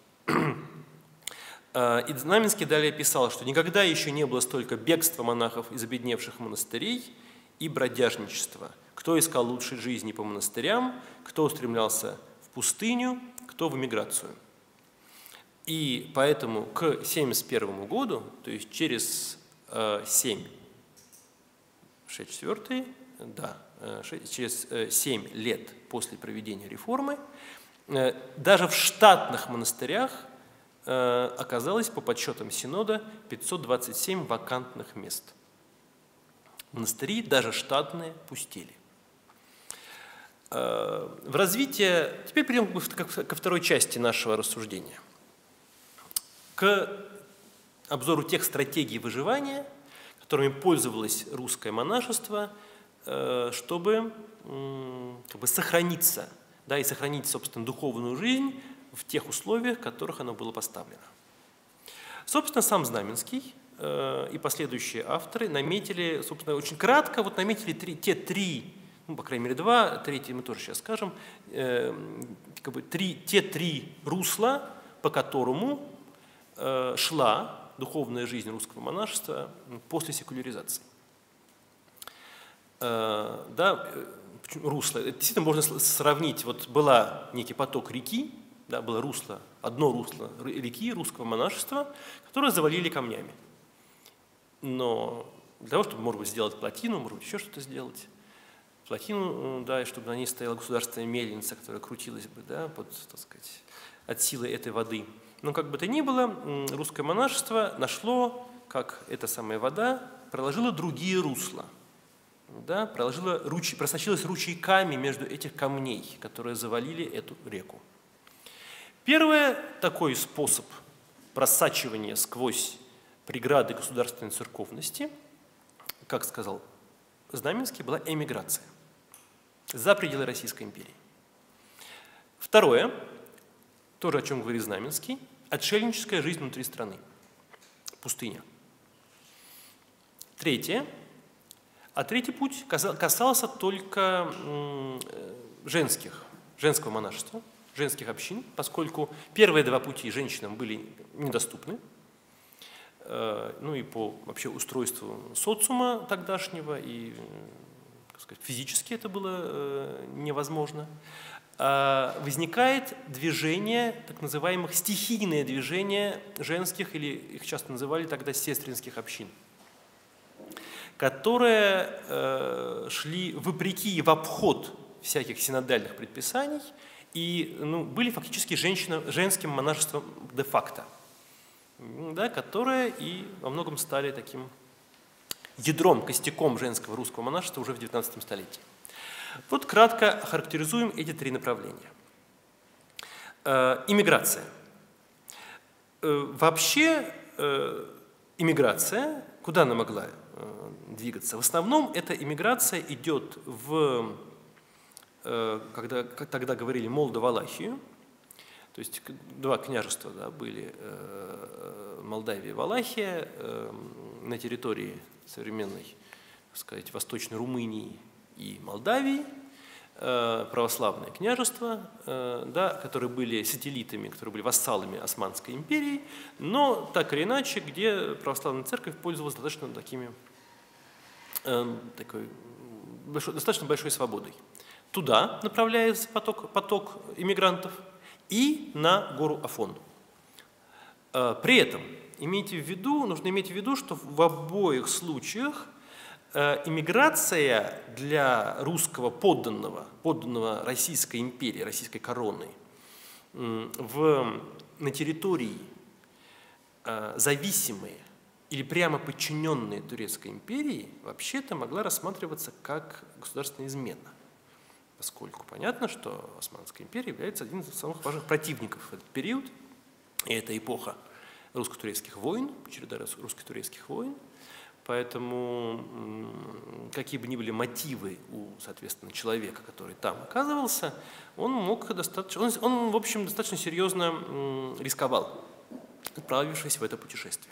И Знаменский далее писал, что никогда еще не было столько бегства монахов из обедневших монастырей и бродяжничества. Кто искал лучшей жизни по монастырям, кто устремлялся в пустыню, кто в эмиграцию. И поэтому к 1971 году, то есть через 7 лет после проведения реформы, даже в штатных монастырях оказалось, по подсчетам Синода, 527 вакантных мест. Монастыри, даже штатные, пустели. В развитие, теперь перейдем ко второй части нашего рассуждения. К обзору тех стратегий выживания, которыми пользовалось русское монашество, чтобы как бы сохраниться, да, и сохранить, собственно, духовную жизнь в тех условиях, в которых оно было поставлено. Собственно, сам Знаменский и последующие авторы наметили, собственно, очень кратко, вот наметили те три, ну, по крайней мере, два, третий мы тоже сейчас скажем, как бы те три русла, по которому шла духовная жизнь русского монашества после секуляризации. Да, русло. Это действительно можно сравнить. Вот была некий поток реки, да, было русло, одно русло реки русского монашества, которое завалили камнями. Но для того, чтобы, может быть, сделать плотину, может быть, еще что-то сделать, плотину, да, и чтобы на ней стояла государственная мельница, которая крутилась бы, да, под, так сказать, от силы этой воды. Но как бы то ни было, русское монашество нашло, как эта самая вода проложила другие русла, да, просочилась ручейками между этих камней, которые завалили эту реку. Первый такой способ просачивания сквозь преграды государственной церковности, как сказал Знаменский, была эмиграция за пределы Российской империи. Второе, тоже о чем говорит Знаменский, отшельническая жизнь внутри страны, пустыня. Третье, третий путь касался только женского монашества, женских общин, поскольку первые два пути женщинам были недоступны, ну и по вообще устройству социума тогдашнего, и, так сказать, физически это было невозможно. возникает движение, так называемых стихийное движение женских, или их часто называли тогда сестринских общин, которые шли вопреки, в обход всяких синодальных предписаний и были фактически женским монашеством де-факто, да, которые и во многом стали таким ядром, костяком женского русского монашества уже в XIX столетии. Вот кратко характеризуем эти три направления. Иммиграция. Вообще иммиграция, куда она могла двигаться? В основном эта иммиграция идет когда тогда говорили Молдо-Валахию, то есть два княжества, да, были, Молдавия и Валахия, на территории современной, так сказать, Восточной Румынии и Молдавии, православное княжество, да, которые были сателлитами, которые были вассалами Османской империи, но так или иначе, где православная церковь пользовалась достаточно достаточно большой свободой. Туда направляется поток иммигрантов и на гору Афон. При этом нужно иметь в виду, что в обоих случаях иммиграция для русского подданного Российской империи, Российской короны, на территории зависимые или прямо подчиненные Турецкой империи, вообще-то могла рассматриваться как государственная измена, поскольку понятно, что Османская империя является одним из самых важных противников в этот период, и это эпоха русско-турецких войн, череда русско-турецких войн. Поэтому какие бы ни были мотивы у, соответственно, человека, который там оказывался, он в общем, достаточно серьезно рисковал, отправившись в это путешествие.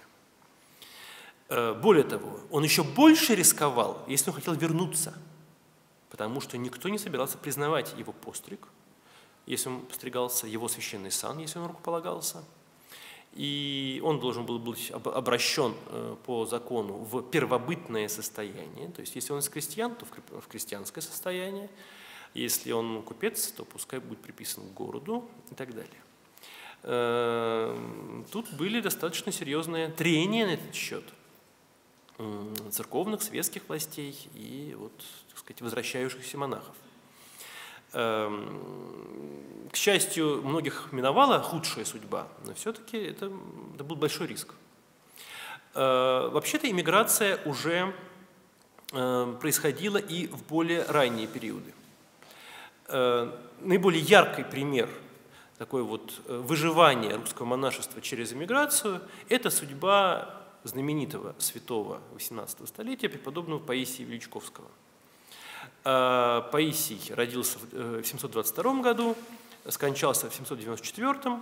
Более того, он еще больше рисковал, если он хотел вернуться, потому что никто не собирался признавать его постриг, если он постригался, его священный сан, если он рукополагался. И он должен был быть обращен по закону в первобытное состояние. То есть, если он из крестьян, то в крестьянское состояние. Если он купец, то пускай будет приписан к городу и так далее. Тут были достаточно серьезные трения на этот счет церковных, светских властей и, так сказать, возвращающихся монахов. К счастью, многих миновала худшая судьба, но все-таки это был большой риск. Вообще-то иммиграция уже происходила и в более ранние периоды. Наиболее яркий пример такой выживания русского монашества через иммиграцию – это судьба знаменитого святого XVIII столетия преподобного Паисия Величковского. Паисий родился в 722 году, скончался в 794,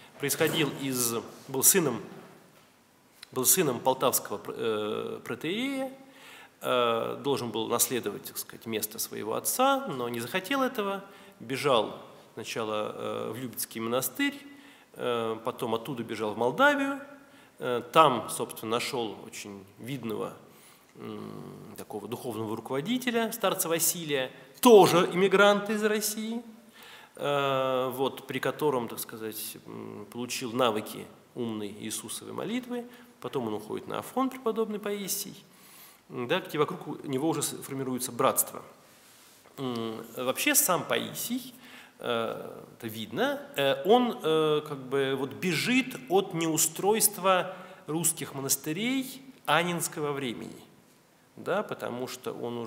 был сыном полтавского протоиерея, должен был наследовать, так сказать, место своего отца, но не захотел этого, бежал сначала в Любецкий монастырь, потом оттуда бежал в Молдавию, там, собственно, нашел очень видного такого духовного руководителя, старца Василия, тоже иммигрант из России, при котором, так сказать, получил навыки умной Иисусовой молитвы. Потом он уходит на Афон, преподобный Паисий, да, где вокруг него уже формируется братство. Вообще сам Паисий, это видно, он бежит от неустройства русских монастырей аннинского времени. Да, потому что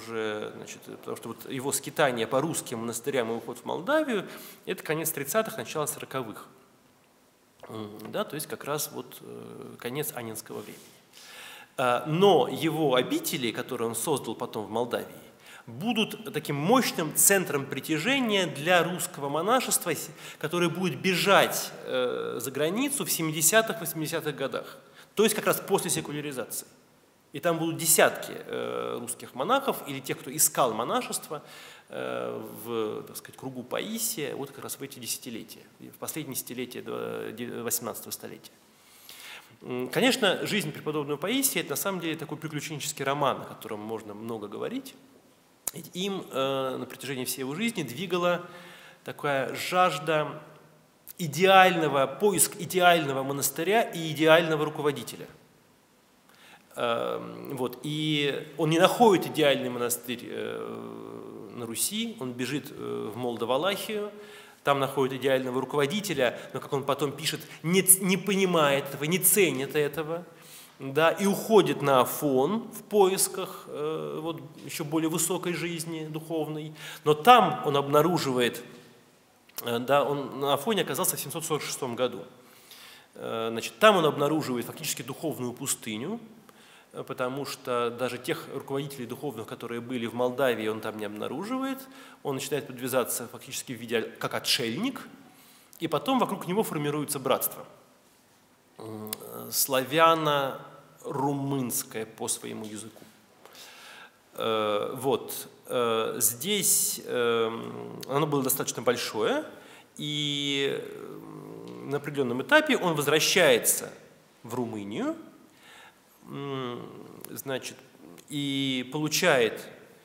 его скитание по русским монастырям и уход в Молдавию – это конец 30-х, начало 40-х. Да, то есть как раз конец аннинского времени. Но его обители, которые он создал потом в Молдавии, будут таким мощным центром притяжения для русского монашества, которое будет бежать за границу в 70-х, 80-х годах. То есть как раз после секуляризации. И там будут десятки русских монахов или тех, кто искал монашество в, так сказать, кругу Паисия, как раз в эти десятилетия, в последние десятилетия 18 столетия. Конечно, жизнь преподобного Паисия – это на самом деле такой приключенческий роман, о котором можно много говорить. Им на протяжении всей его жизни двигало такая жажда поиск идеального монастыря и идеального руководителя. Вот. И он не находит идеальный монастырь на Руси, он бежит в Молдовалахию, там находит идеального руководителя, но, как он потом пишет, не понимает этого, не ценит этого, да, и уходит на Афон в поисках вот, еще более высокой жизни духовной. Но там он обнаруживает, да, он на Афоне оказался в 746 году. Значит, там он обнаруживает фактически духовную пустыню, потому что даже тех руководителей духовных, которые были в Молдавии, он там не обнаруживает. Он начинает подвязаться фактически в виде как отшельник, и потом вокруг него формируется братство. Славяно-румынское по своему языку. Вот. Здесь оно было достаточно большое, и на определенном этапе он возвращается в Румынию, значит, и получает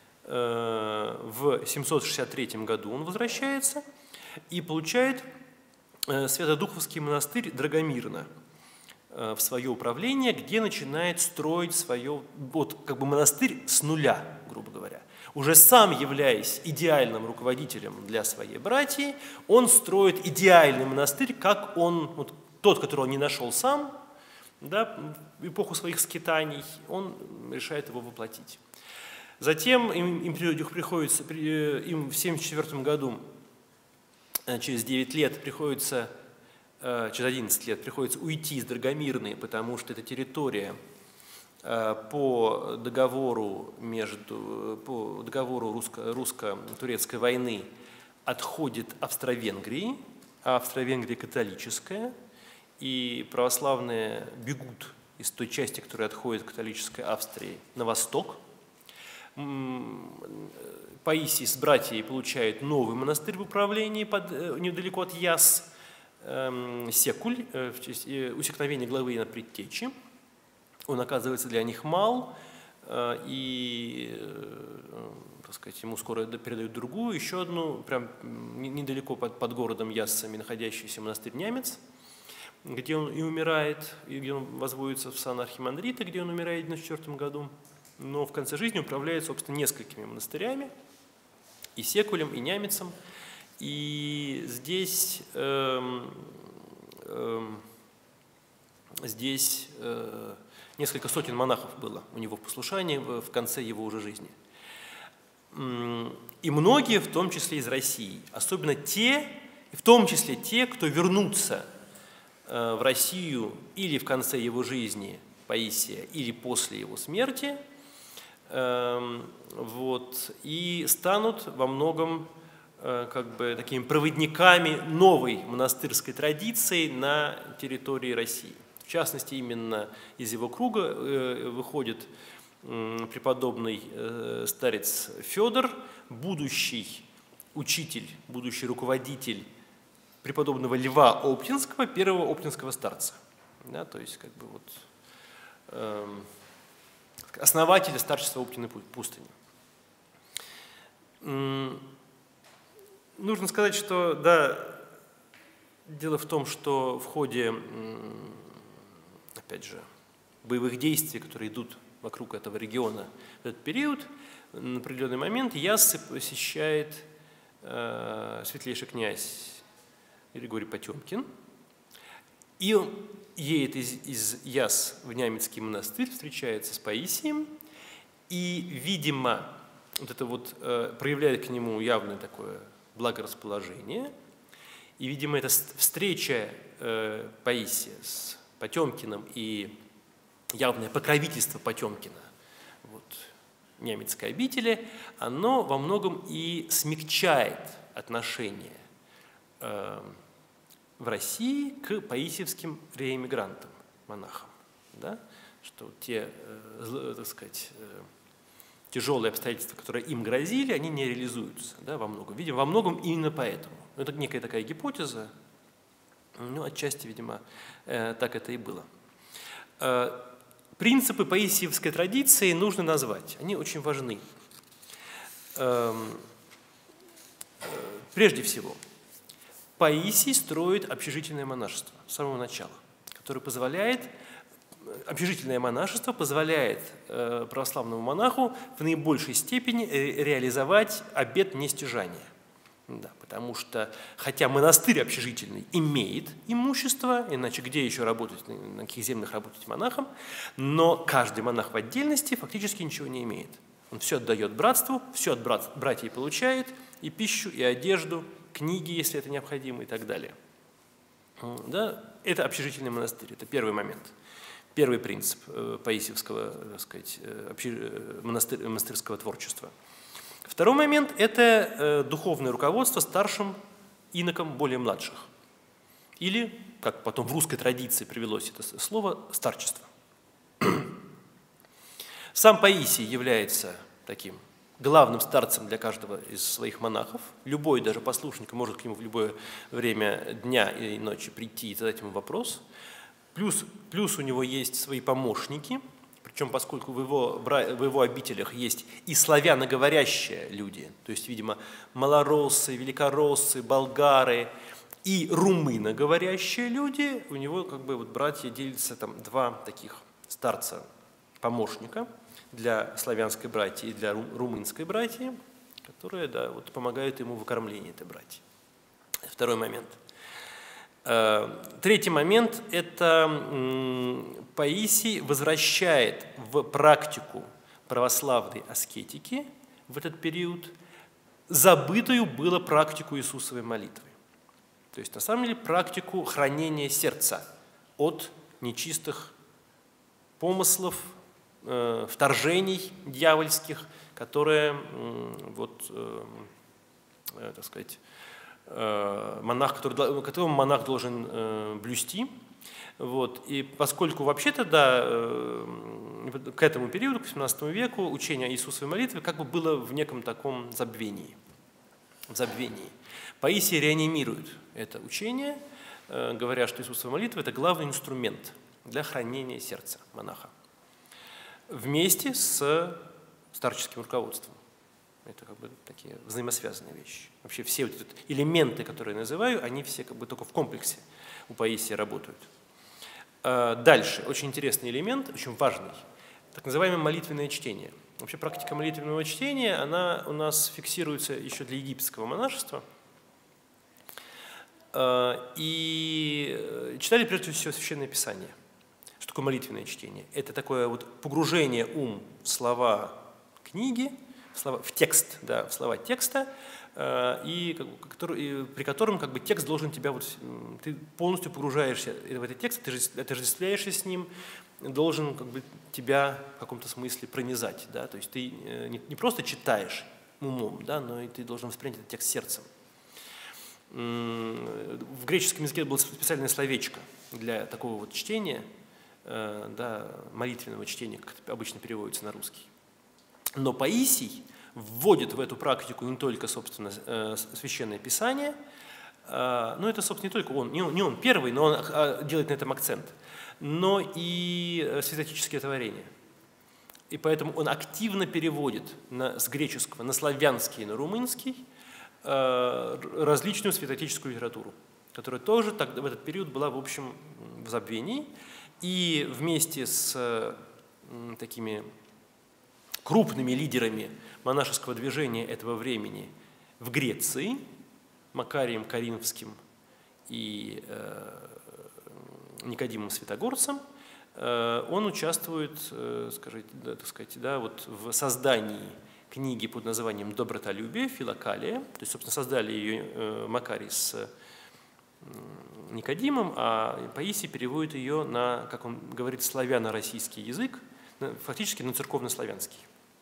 в 763 году он возвращается и получает Свято-Духовский монастырь Драгомирно в свое управление, где начинает строить свое, вот как бы монастырь с нуля, грубо говоря. Уже сам являясь идеальным руководителем для своей братьи, он строит идеальный монастырь, как он, вот, тот, который он не нашел сам, да, в эпоху своих скитаний, он решает его воплотить. Затем им приходится, им в 1974 году, через 9 лет приходится, через 11 лет приходится уйти из Драгомирны, потому что эта территория по договору русско-турецкой войны отходит Австро-Венгрии, а Австро-Венгрия католическая, и православные бегут из той части, которая отходит к католической Австрии, на восток. Паисий с братьями получает новый монастырь в управлении недалеко от Яс, Секуль, в честь усекновения главы на предтечи. Он оказывается для них мал, и, так сказать, ему скоро передают другую, еще одну, прям недалеко под городом Яссами находящийся монастырь Нямец, где он и умирает, и где он возводится в сан архимандрита, где он умирает в 1994 году. Но в конце жизни управляет, собственно, несколькими монастырями, и Секулем, и Нямецем. И здесь, несколько сотен монахов было у него в послушании в конце его уже жизни. И многие, в том числе из России, особенно те, в том числе те, кто вернутся в Россию или в конце его жизни, Паисия, или после его смерти, вот, и станут во многом как бы такими проводниками новой монастырской традиции на территории России. В частности, именно из его круга выходит преподобный старец Федор, будущий учитель, будущий руководитель преподобного Льва Оптинского, первого оптинского старца. Да, то есть, как бы вот, основателя старчества Оптиной пустыни. Нужно сказать, что, да, дело в том, что в ходе, опять же, боевых действий, которые идут вокруг этого региона в этот период, на определенный момент Яссы посещает светлейший князь Григорий Потемкин, и он едет из Яс в Нямецкий монастырь, встречается с Паисием, и, видимо, вот это вот проявляет к нему явное такое благорасположение, и, видимо, эта встреча Паисия с Потемкиным и явное покровительство Потемкина вот, Нямецкой обители, оно во многом и смягчает отношение в России к паисиевским реэмигрантам, монахам, да? Что те, так сказать, тяжелые обстоятельства, которые им грозили, они не реализуются, да, во многом. Видимо, во многом именно поэтому. Это некая такая гипотеза, ну, отчасти, видимо, так это и было. Принципы паисиевской традиции нужно назвать, они очень важны. Прежде всего, Паисий строит общежительное монашество с самого начала, которое позволяет, общежительное монашество позволяет православному монаху в наибольшей степени реализовать обет нестяжания. Да, потому что, хотя монастырь общежительный имеет имущество, иначе где еще работать, на каких землях работать монахом, но каждый монах в отдельности фактически ничего не имеет. Он все отдает братству, все от братьев получает, и пищу, и одежду, книги, если это необходимо, и так далее. Да, это общежительный монастырь, это первый момент, первый принцип паисьевского, так сказать, монастырского творчества. Второй момент – это духовное руководство старшим инокам более младших. Или, как потом в русской традиции привелось это слово, старчество. Сам Паисий является таким главным старцем для каждого из своих монахов. Любой, даже послушник, может к нему в любое время дня и ночи прийти и задать ему вопрос. Плюс у него есть свои помощники. Причем, поскольку в его обителях есть и славяноговорящие люди, то есть, видимо, малороссы, великороссы, болгары и румыноговорящие люди, у него как бы вот братья делятся там два таких старца-помощника для славянской братьи и для румынской братьи, которые, да, вот помогают ему в окормлении этой братьи. Второй момент. Третий момент – это Паисий возвращает в практику православной аскетики в этот период забытую было практику Иисусовой молитвы. То есть, на самом деле, практику хранения сердца от нечистых помыслов, вторжений дьявольских, которые, так сказать, которого монах должен блюсти. Вот. И поскольку вообще-то, да, к этому периоду, к XVII веку, учение о Иисусовой молитве как бы было в неком таком забвении. Паисий реанимирует это учение, говоря, что Иисусова молитва – это главный инструмент для хранения сердца монаха вместе с старческим руководством. Это как бы такие взаимосвязанные вещи. Вообще все вот эти элементы, которые я называю, они все как бы только в комплексе у Паисия работают. Дальше, очень интересный элемент, очень важный, так называемое молитвенное чтение. Вообще практика молитвенного чтения, она у нас фиксируется еще для египетского монашества. И читали прежде всего Священное Писание. Что такое молитвенное чтение? Это такое вот погружение ум в слова книги, в текст, да, в слова текста, при котором как бы текст должен тебя, вот, ты полностью погружаешься в этот текст, ты отождествляешься с ним, должен как бы тебя в каком-то смысле пронизать. Да? То есть ты не просто читаешь умом, да, но и ты должен воспринять этот текст сердцем. В греческом языке было специальное словечко для такого вот чтения, да, молитвенного чтения, как это обычно переводится на русский. Но Паисий вводит в эту практику не только, собственно, Священное Писание, но это, собственно, не только он, не он первый, но он делает на этом акцент, но и святоотеческие творения. И поэтому он активно переводит с греческого на славянский и на румынский различную святоотеческую литературу, которая тоже в этот период была, в общем, в забвении. И вместе с такими крупными лидерами монашеского движения этого времени в Греции, Макарием Коринфским и Никодимом Святогорцем, он участвует, так сказать, да, вот в создании книги под названием «Добротолюбие», «Филокалия». То есть, собственно, создали ее Макарий с Никодимом, а Паисий переводит ее на, как он говорит, славяно-российский язык, фактически на церковно-славянский.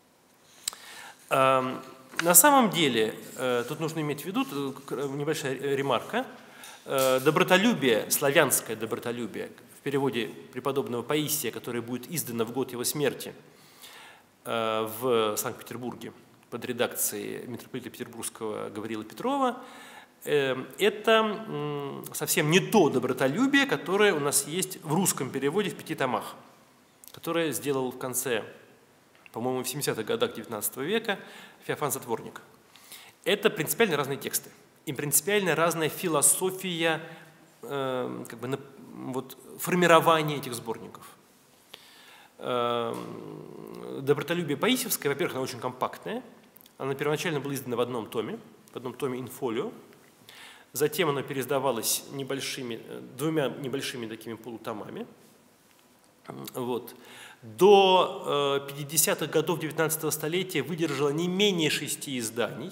На самом деле, тут нужно иметь в виду небольшая ремарка, добротолюбие, славянское добротолюбие, в переводе преподобного Паисия, которое будет издано в год его смерти в Санкт-Петербурге под редакцией митрополита Петербургского Гавриила Петрова, это совсем не то добротолюбие, которое у нас есть в русском переводе в 5 томах, которое сделал в конце, по-моему, в 70-х годах XIX века Феофан Затворник. Это принципиально разные тексты. и принципиально разная философия формирования этих сборников. «Добротолюбие Паисьевское», во-первых, она очень компактная. Она первоначально была издана в одном томе инфолио. Затем она переиздавалась двумя небольшими такими полутомами. Вот. До 50-х годов 19 столетия выдержала не менее 6 изданий.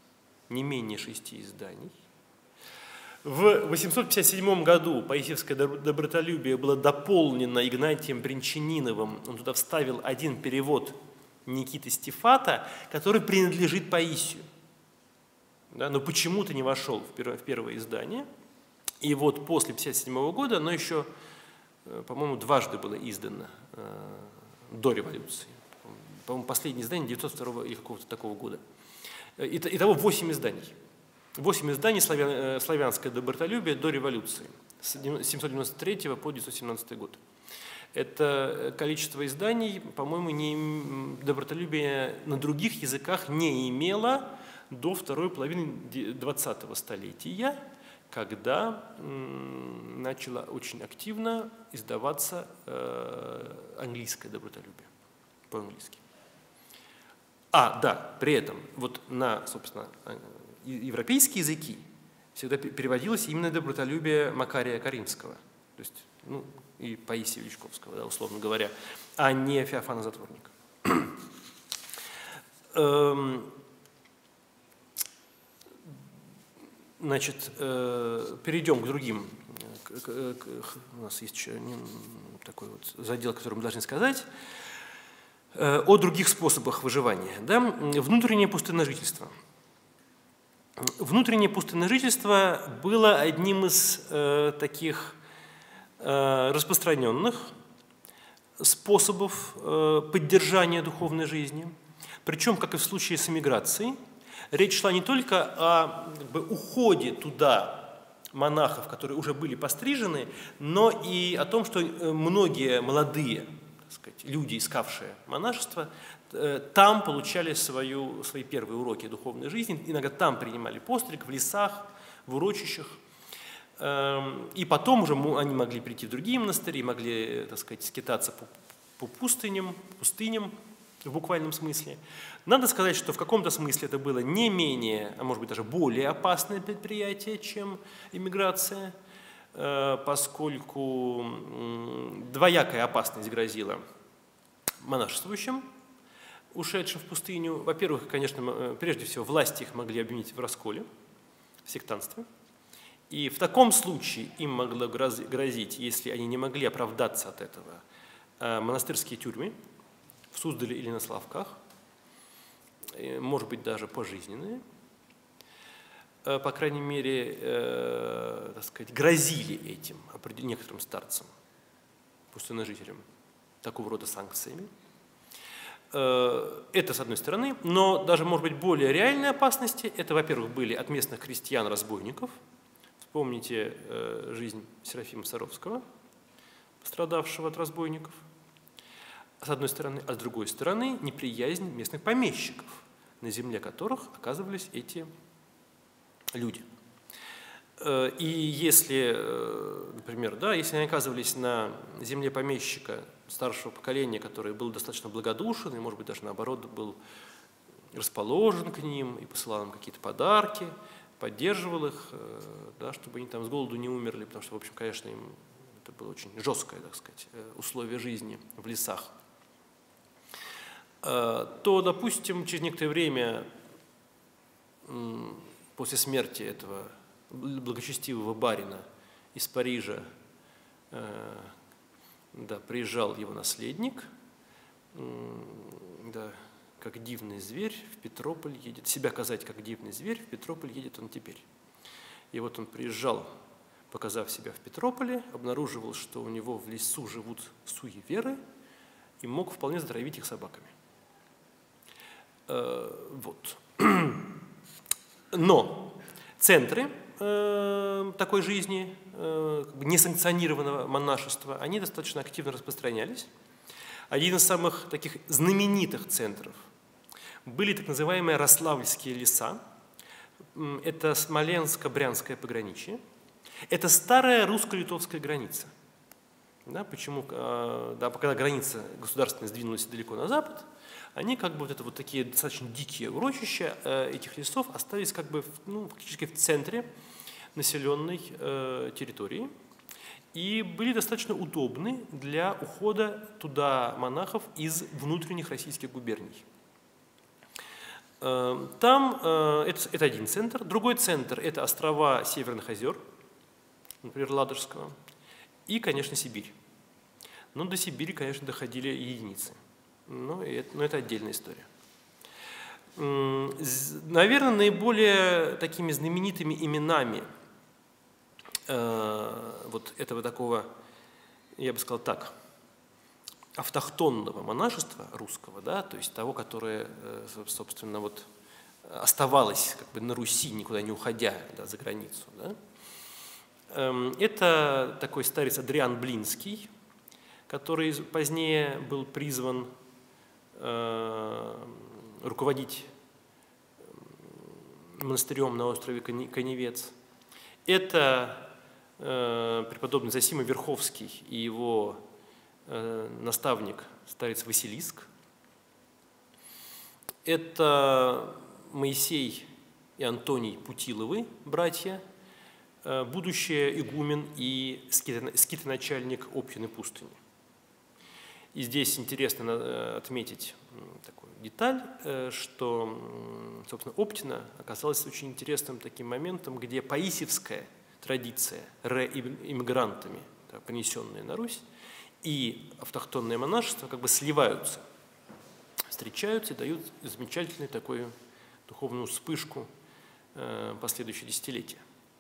В 857 году Паисьевское добротолюбие было дополнено Игнатием Бринчаниновым. Он туда вставил один перевод Никиты Стефата, который принадлежит Паисию. Да, но почему-то не вошел в первое издание. И вот после 1957 года оно еще, по-моему, дважды было издано до революции. По-моему, последнее издание 1902 или какого-то такого года. Итого 8 изданий. 8 изданий «Славянское добротолюбие» до революции, с 793 по 917 год. Это количество изданий, по-моему, добротолюбие на других языках не имело до второй половины 20-го столетия, когда начало очень активно издаваться английское добротолюбие по-английски. Да, при этом вот на, собственно, европейские языки всегда переводилось именно добротолюбие Макария Каримского, то есть, и Паисия Величковского, да, условно говоря, а не Феофана Затворника. Значит, перейдем к другим. У нас есть еще такой вот задел, который мы должны сказать. О других способах выживания. Да? Внутреннее пустынножительство. Внутреннее пустынножительство было одним из таких распространенных способов поддержания духовной жизни. Причем, как и в случае с эмиграцией, речь шла не только о уходе туда монахов, которые уже были пострижены, но и о том, что многие молодые, так сказать, люди, искавшие монашество, там получали свои первые уроки духовной жизни, иногда там принимали постриг, в лесах, в урочищах. И потом уже они могли прийти в другие монастыри, могли, так сказать, скитаться по пустыням, в буквальном смысле. Надо сказать, что в каком-то смысле это было не менее, а может быть даже более опасное предприятие, чем эмиграция, поскольку двоякая опасность грозила монашествующим, ушедшим в пустыню. Во-первых, конечно, прежде всего, власти их могли обвинить в расколе, в сектантстве. И в таком случае им могло грозить, если они не могли оправдаться от этого, монастырские тюрьмы в Суздале или на Славках, может быть, даже пожизненные. По крайней мере, так сказать, грозили этим некоторым старцам, пустынножителям, такого рода санкциями. Это с одной стороны, но даже, может быть, более реальные опасности, это, во-первых, были от местных крестьян-разбойников. Вспомните жизнь Серафима Саровского, пострадавшего от разбойников, с одной стороны, а с другой стороны неприязнь местных помещиков, на земле которых оказывались эти люди. И если, например, если они оказывались на земле помещика старшего поколения, который был достаточно благодушен и, может быть, даже наоборот был расположен к ним и посылал им какие-то подарки, поддерживал их, чтобы они там с голоду не умерли, потому что, в общем, конечно, им это было очень жесткое, так сказать, условие жизни в лесах, то, допустим, через некоторое время после смерти этого благочестивого барина из Парижа приезжал его наследник, как дивный зверь в Петрополь едет, себя казать как дивный зверь, в Петрополь едет он теперь. И вот он приезжал, показав себя в Петрополе, обнаруживал, что у него в лесу живут суеверы, и мог вполне затравить их собаками. Вот. Но центры такой жизни, несанкционированного монашества, они достаточно активно распространялись. Один из самых таких знаменитых центров были так называемые Рославльские леса, Это Смоленско-Брянское пограничье. Это старая русско-литовская граница. Да, почему, да, когда граница государственная сдвинулась далеко на запад, они как бы вот такие достаточно дикие урочища этих лесов остались как бы фактически в центре населенной территории и были достаточно удобны для ухода туда монахов из внутренних российских губерний. Там это один центр. Другой центр – это острова Северных озер, например, Ладожского, и, конечно, Сибирь. Но до Сибири, конечно, доходили единицы. Но это отдельная история. Наверное, наиболее такими знаменитыми именами вот этого такого, я бы сказал так, автохтонного монашества русского, да, то есть того, которое, собственно, вот оставалось как бы на Руси, никуда не уходя, да, за границу. Да. Это такой старец Адриан Блинский, который позднее был призван руководить монастырем на острове Каневец. Это преподобный Зосима Верховский и его наставник, старец Василиск. Это Моисей и Антоний Путиловы, братья, будущий игумен и скитоначальник Оптиной пустыни. И здесь интересно отметить такую деталь, что, собственно, Оптина оказалась очень интересным таким моментом, где паисьевская традиция реиммигрантами, принесенная на Русь, и автохтонное монашество как бы сливаются, встречаются и дают замечательную такую духовную вспышку последующие десятилетия.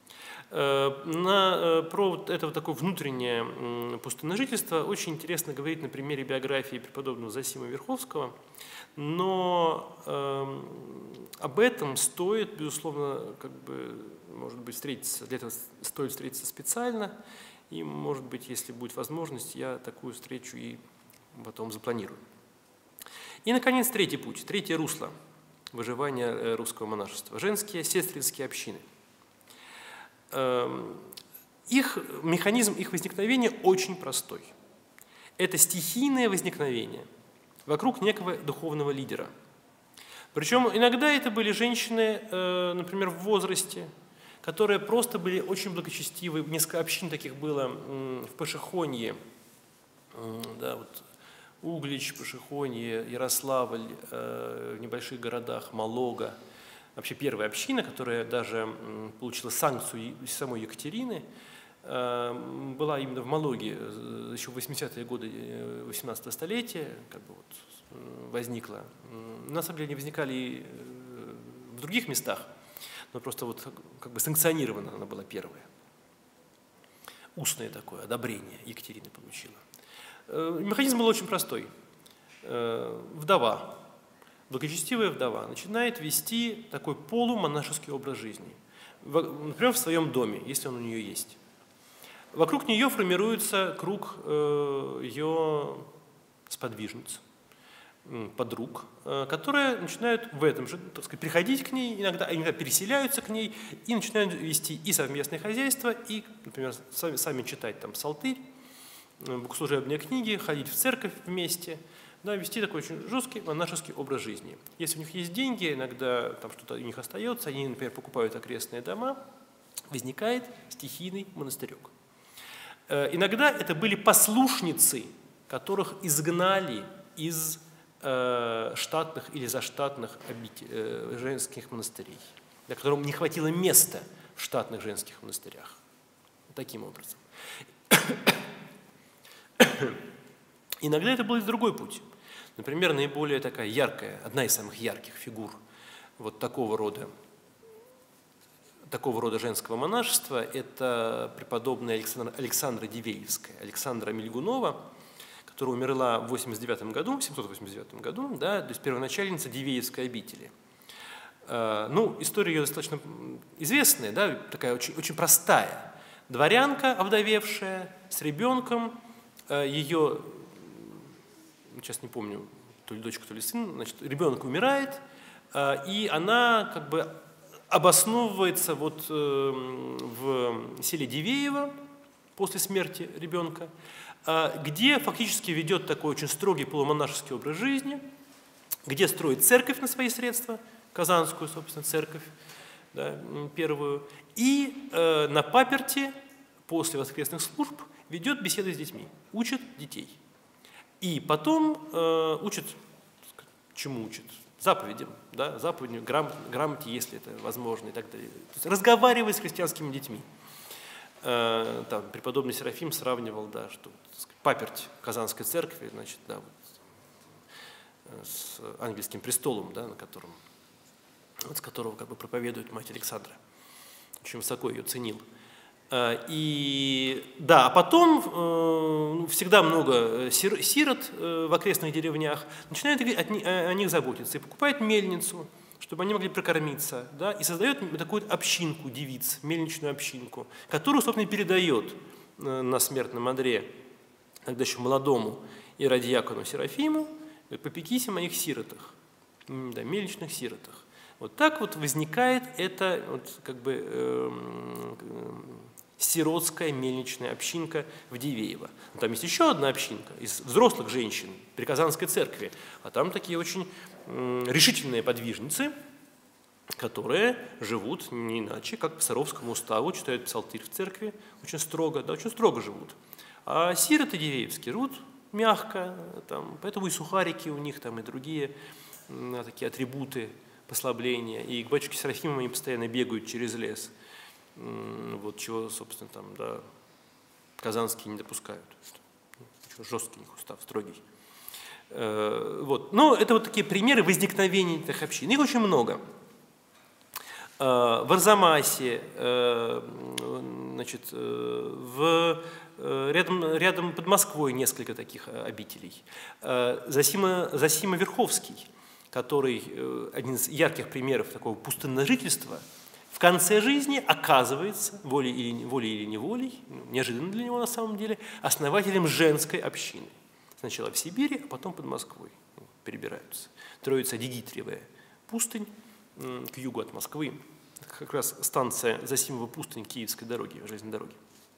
Про вот это вот такое внутреннее пустынное жительство очень интересно говорить на примере биографии преподобного Зосима Верховского, но об этом стоит, безусловно, как бы, может быть, встретиться, для этого стоит встретиться специально, и, может быть, если будет возможность, я такую встречу и потом запланирую. И, наконец, третий путь, третье русло выживания русского монашества – женские сестринские общины. Механизм их возникновения очень простой. Это стихийное возникновение вокруг некого духовного лидера. Причем иногда это были женщины, например, в возрасте, которые просто были очень благочестивы. Несколько общин таких было в Пашихонье, да, вот Углич, Пашихонье, Ярославль, в небольших городах, Малога. Вообще первая община, которая даже получила санкцию самой Екатерины, была именно в Малоге, еще в 80-е годы 18 столетия, как бы вот возникла. На самом деле они возникали и в других местах, но просто вот как бы санкционирована она была первая. Устное такое одобрение Екатерина получила. Механизм был очень простой. Вдова, благочестивая вдова, начинает вести такой полумонашеский образ жизни. Например, в своем доме, если он у нее есть. Вокруг нее формируется круг ее сподвижниц, подруг, которые начинают в этом же, так сказать, приходить к ней, иногда переселяются к ней и начинают вести и совместное хозяйство, и, например, сами читать там псалтырь, богослужебные книги, ходить в церковь вместе, да, вести такой очень жесткий монашеский образ жизни. Если у них есть деньги, иногда там что-то у них остается, они, например, покупают окрестные дома, возникает стихийный монастырек. Иногда это были послушницы, которых изгнали из штатных или заштатных женских монастырей, для которых не хватило места в штатных женских монастырях. Таким образом. Иногда это был и другой путь. Например, наиболее такая яркая, одна из самых ярких фигур вот такого рода женского монашества – это преподобная Александра Дивеевская, Александра Мильгунова, которая умерла в 789 году, да, то есть первоначальница Дивеевской обители. Ну, история ее достаточно известная, да, такая очень, очень простая. Дворянка, овдовевшая, с ребенком, ее, сейчас не помню, то ли дочка, то ли сын, значит, ребенок умирает, и она как бы обосновывается вот в селе Дивеево после смерти ребенка, где фактически ведет такой очень строгий полумонашеский образ жизни, где строит церковь на свои средства, Казанскую, собственно, церковь, да, первую, и на паперти после воскресных служб ведет беседы с детьми, учит детей. И потом учит, чему учит? Заповедям, да, заповедям, грамоте, если это возможно, и так далее. То есть разговаривает с христианскими детьми. Там преподобный Серафим сравнивал, да, что, так сказать, паперть Казанской церкви, значит, да, вот, с ангельским престолом, да, на котором, вот, с которого как бы проповедует мать Александра. Очень высоко ее ценил. И да, а потом всегда много сирот в окрестных деревнях, начинают о них заботиться и покупают мельницу, чтобы они могли прокормиться, да, и создает такую общинку девиц, мельничную общинку, которую, собственно, передает на смертном одре, когда еще молодому иродиакону Серафиму, попекись о моих сиротах, да, мельничных сиротах. Вот так вот возникает эта вот, как бы, сиротская мельничная общинка в Дивеево. Там есть еще одна общинка из взрослых женщин при Казанской церкви, а там такие очень решительные подвижницы, которые живут не иначе, как по Саровскому уставу, читают псалтырь в церкви, очень строго, да, очень строго живут. А сироты дивеевские живут мягко, там, поэтому и сухарики у них, там, и другие такие атрибуты послабления. И к батюшке Серафиму они постоянно бегают через лес. Вот чего, собственно, там, да, казанские не допускают. Жесткий у них устав, строгий. Вот. Но это вот такие примеры возникновения этих общин. Их очень много. В Арзамасе, значит, рядом под Москвой несколько таких обителей. Зосима Верховский, который один из ярких примеров такого пустынножительства, в конце жизни оказывается, волей или неволей, неожиданно для него на самом деле, основателем женской общины. Сначала в Сибири, а потом под Москвой перебираются. Троица-Дигитриевая пустынь к югу от Москвы, как раз станция Зосимова пустынь Киевской дороги, железной дороги.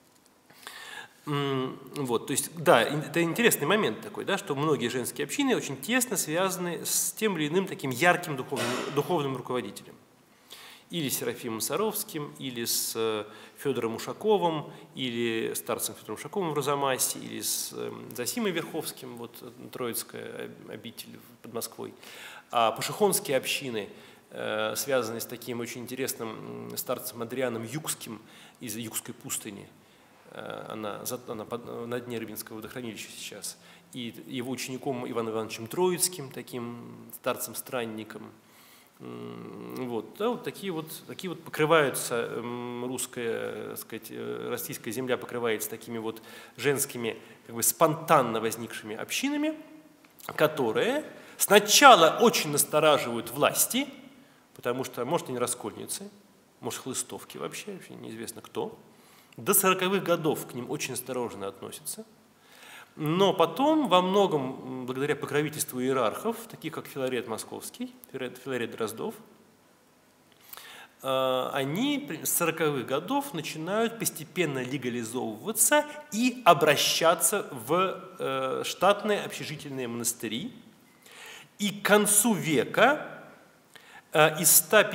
Вот, то есть, да, это интересный момент такой, да, что многие женские общины очень тесно связаны с тем или иным таким ярким духовным руководителем. Или с Серафимом Саровским, или с Федором Ушаковым, или старцем Федором Ушаковым в Арзамасе, или с Зосимой Верховским, вот Троицкая обитель под Москвой. А пашихонские общины связаны с таким очень интересным старцем Адрианом Югским из Югской пустыни. Она на дне Рыбинского водохранилища сейчас. И его учеником Иваном Ивановичем Троицким, таким старцем-странником. Вот, да, вот такие вот покрываются, русская, так сказать, российская земля покрывается такими вот женскими, как бы спонтанно возникшими общинами, которые сначала очень настораживают власти, потому что, может, они раскольницы, может, хлыстовки вообще неизвестно кто. До 40-х годов к ним очень осторожно относятся. Но потом, во многом, благодаря покровительству иерархов, таких как Филарет Московский, Филарет Дроздов, они с 40-х годов начинают постепенно легализовываться и обращаться в штатные общежительные монастыри. И к концу века из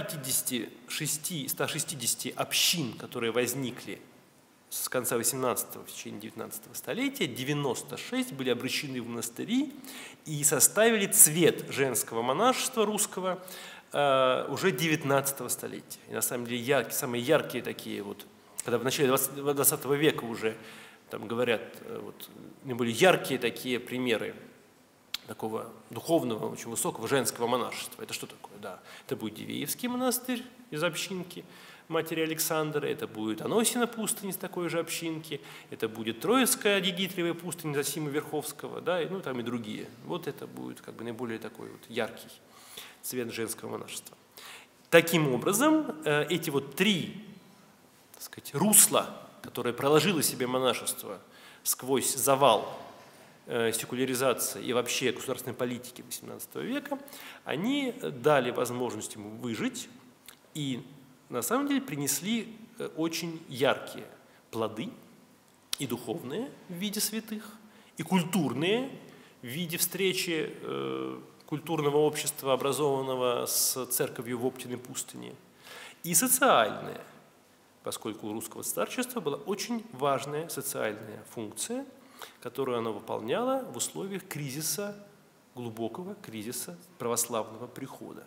150 общин, которые возникли с конца 18-го, в течение 19-го столетия, 96 были обращены в монастыри и составили цвет женского монашества русского уже 19-го столетия. И на самом деле самые яркие такие вот, когда в начале 20 века уже там говорят вот, наиболее яркие такие примеры такого духовного, очень высокого женского монашества. Это что такое? Да, это будет Дивеевский монастырь из общинки матери Александра, это будет Аносина пустынь из такой же общинки, это будет Троицкая Дигитриевая пустынь Зосимы Верховского, да, и, ну, там и другие. Вот это будет как бы наиболее такой вот яркий цвет женского монашества. Таким образом, эти вот три, так сказать, русла, которые проложило себе монашество сквозь завал секуляризации и вообще государственной политики XVIII века, они дали возможность ему выжить и на самом деле принесли очень яркие плоды, и духовные в виде святых, и культурные в виде встречи культурного общества, образованного с церковью в Оптиной пустыне, и социальные, поскольку у русского старчества была очень важная социальная функция, которую оно выполняло в условиях кризиса, глубокого кризиса православного прихода.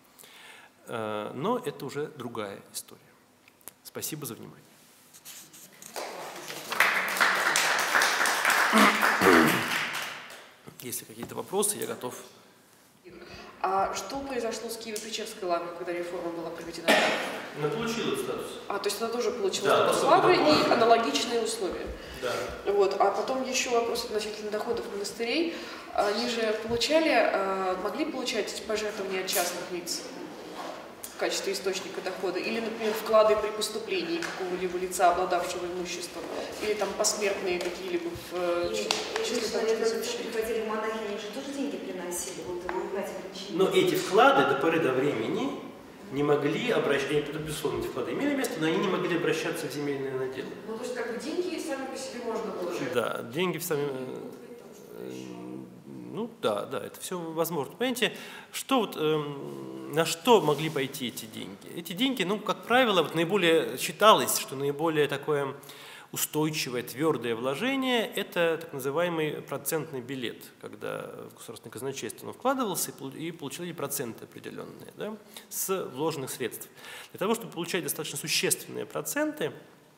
Но это уже другая история. Спасибо за внимание. Если какие-то вопросы, я готов. А что произошло с Киево-Печерской лаврой, когда реформа была проведена? Она получила статус. То есть она тоже получила статус лавры и аналогичные условия. Да. Вот. А потом еще вопрос относительно доходов монастырей. Они же могли получать эти пожертвования от частных лиц в качестве источника дохода? Или, например, вклады при поступлении какого-либо лица, обладавшего имуществом? Или там посмертные какие-либо в числе приходили в монахи, они же тоже деньги приносили. Но эти вклады до поры до времени не могли обращаться, безусловно, эти вклады имели место, но они не могли обращаться в земельные наделы. Ну, то есть как бы деньги сами по себе можно было жить? Да, деньги сами... Ну да, это все возможно. Понимаете, на что могли пойти эти деньги? Эти деньги, как правило, наиболее считалось, что наиболее такое устойчивое, твердое вложение – это так называемый процентный билет, когда в государственное казначейство он вкладывался и получали проценты определенные, да, с вложенных средств. Для того, чтобы получать достаточно существенные проценты,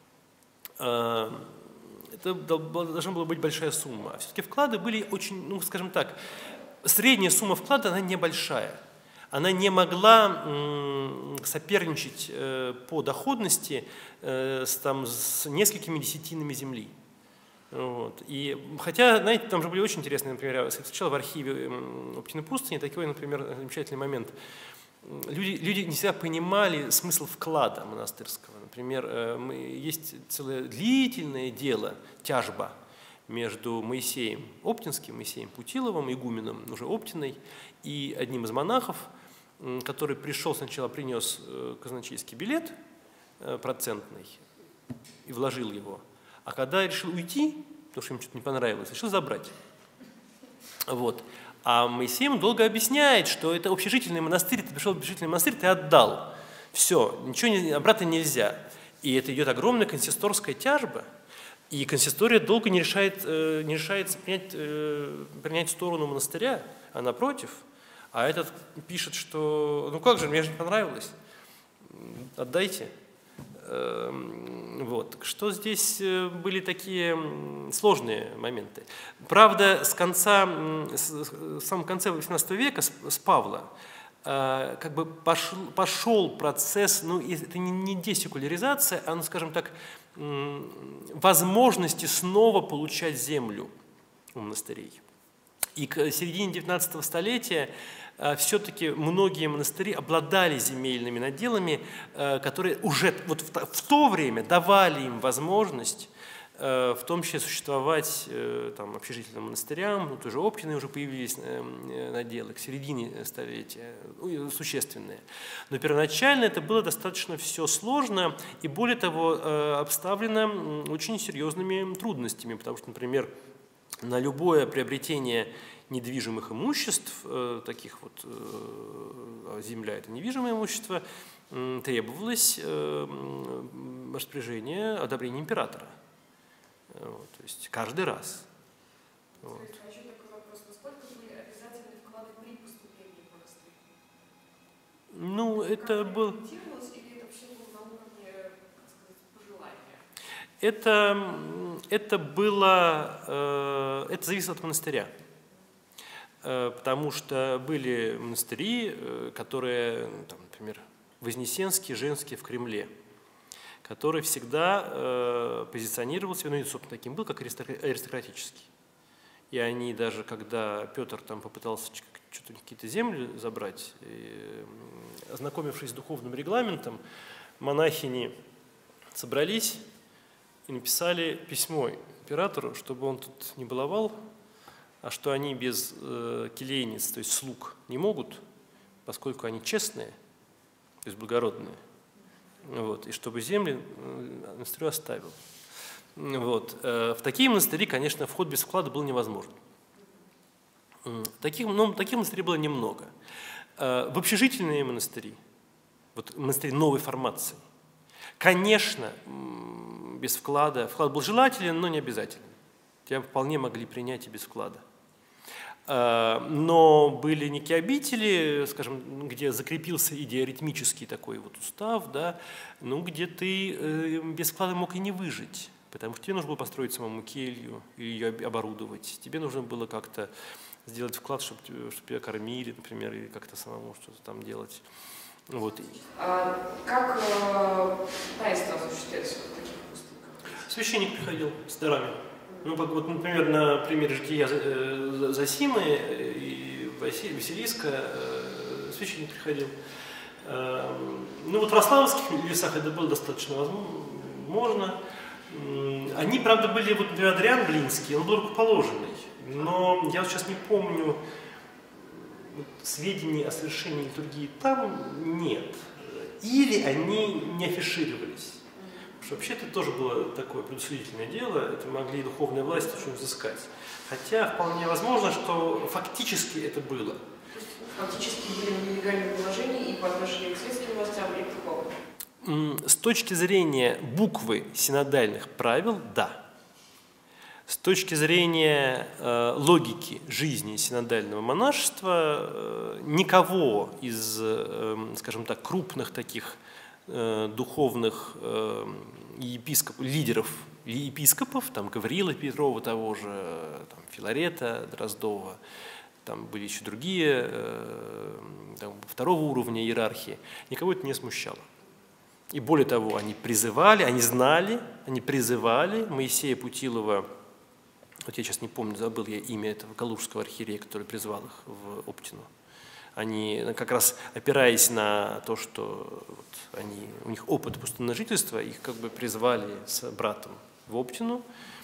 это должна была быть большая сумма. Все-таки вклады были очень, скажем так, средняя сумма вклада, она небольшая. Она не могла соперничать по доходности с несколькими десятинами земли. Вот. И, хотя, знаете, там же были очень интересные, например, я встречал в архиве Оптиной пустыни такой, например, замечательный момент. Люди не всегда понимали смысл вклада монастырского. Например, есть целое длительное дело, тяжба между Моисеем Оптинским, Моисеем Путиловым, игуменом уже Оптиной, и одним из монахов, который пришел сначала, принес казначейский билет процентный и вложил его, а когда решил уйти, потому что ему что-то не понравилось, решил забрать. Вот. А Моисей ему долго объясняет, что это общежительный монастырь, ты пришел в общежительный монастырь, ты отдал. Все, ничего обратно нельзя. И это идет огромная консисторская тяжба, и консистория долго не решается принять сторону монастыря, а напротив. А этот пишет, что как же, мне же не понравилось, отдайте. Вот. Что здесь были такие сложные моменты. Правда, в самом конце XVIII века с Павла как бы пошел процесс, это не десекуляризация, а, скажем так, возможности снова получать землю у монастырей. И к середине XIX столетия все-таки многие монастыри обладали земельными наделами, которые уже в то время давали им возможность в том числе существовать общежительным монастырям, тоже Оптиной уже появились наделы к середине столетия, существенные. Но первоначально это было достаточно все сложно и, более того, обставлено очень серьезными трудностями, потому что, например, на любое приобретение недвижимых имуществ, таких земля – это недвижимое имущество, требовалось распоряжение, одобрение императора. То есть каждый раз. Вот. А еще такой вопрос, насколько были обязательны вклады при поступлении в монастырь? Это был... Или это все было на уровне, как сказать, пожелания? Это зависело от монастыря. Потому что были монастыри, которые, например, Вознесенский, Женский в Кремле, который всегда позиционировал себя, собственно, таким был, как аристократический. И они даже, когда Петр попытался что-то какие-то земли забрать, ознакомившись с духовным регламентом, монахини собрались и написали письмо императору, чтобы он тут не баловал, а что они без келейниц, то есть слуг, не могут, поскольку они честные, то есть благородные. вот, и чтобы земли монастырю оставил. Вот. В такие монастыри, конечно, вход без вклада был невозможен. Таких монастырей было немного. В общежительные монастыри, вот монастыри новой формации, конечно, без вклада, вклад был желателен, но не обязателен. Тебя вполне могли принять и без вклада. Но были некие обители, скажем, где закрепился идеоритмический такой вот устав, да, ну, где ты без вклада мог и не выжить, потому что тебе нужно было построить самому келью или ее оборудовать. Тебе нужно было как-то сделать вклад, чтобы тебя кормили, например, или как-то самому что-то там делать. Вот. Как таинство осуществляется в таких пустынках? Священник приходил с дарами. Ну, вот, например, на примере жития Зосимы и Василиска священник приходил. Ну, вот в Рославльских лесах это было достаточно возможно. Они, правда, были, вот, например, Адриан Блинский, он был рукоположенный. Но я вот сейчас не помню, сведений о совершении литургии там нет. Или они не афишировались. Потому что вообще это тоже было такое предусудительное дело, это могли и духовные власти очень взыскать. Хотя вполне возможно, что фактически это было. Фактически были в нелегальном положении и по отношению к светским властям, и к духовным. С точки зрения буквы синодальных правил, да. С точки зрения логики жизни синодального монашества, никого из, скажем так, крупных таких духовных лидеров епископов, там Гавриила Петрова того же, там, Филарета Дроздова, там были еще другие, там, второго уровня иерархии, никого это не смущало. И более того, они призывали, они знали, они призывали Моисея Путилова, вот я сейчас не помню, забыл я имя этого калужского архиерея, который призвал их в Оптину. Они, как раз опираясь на то, что вот у них опыт пустынного жительства, их как бы призвали с братом в Оптину.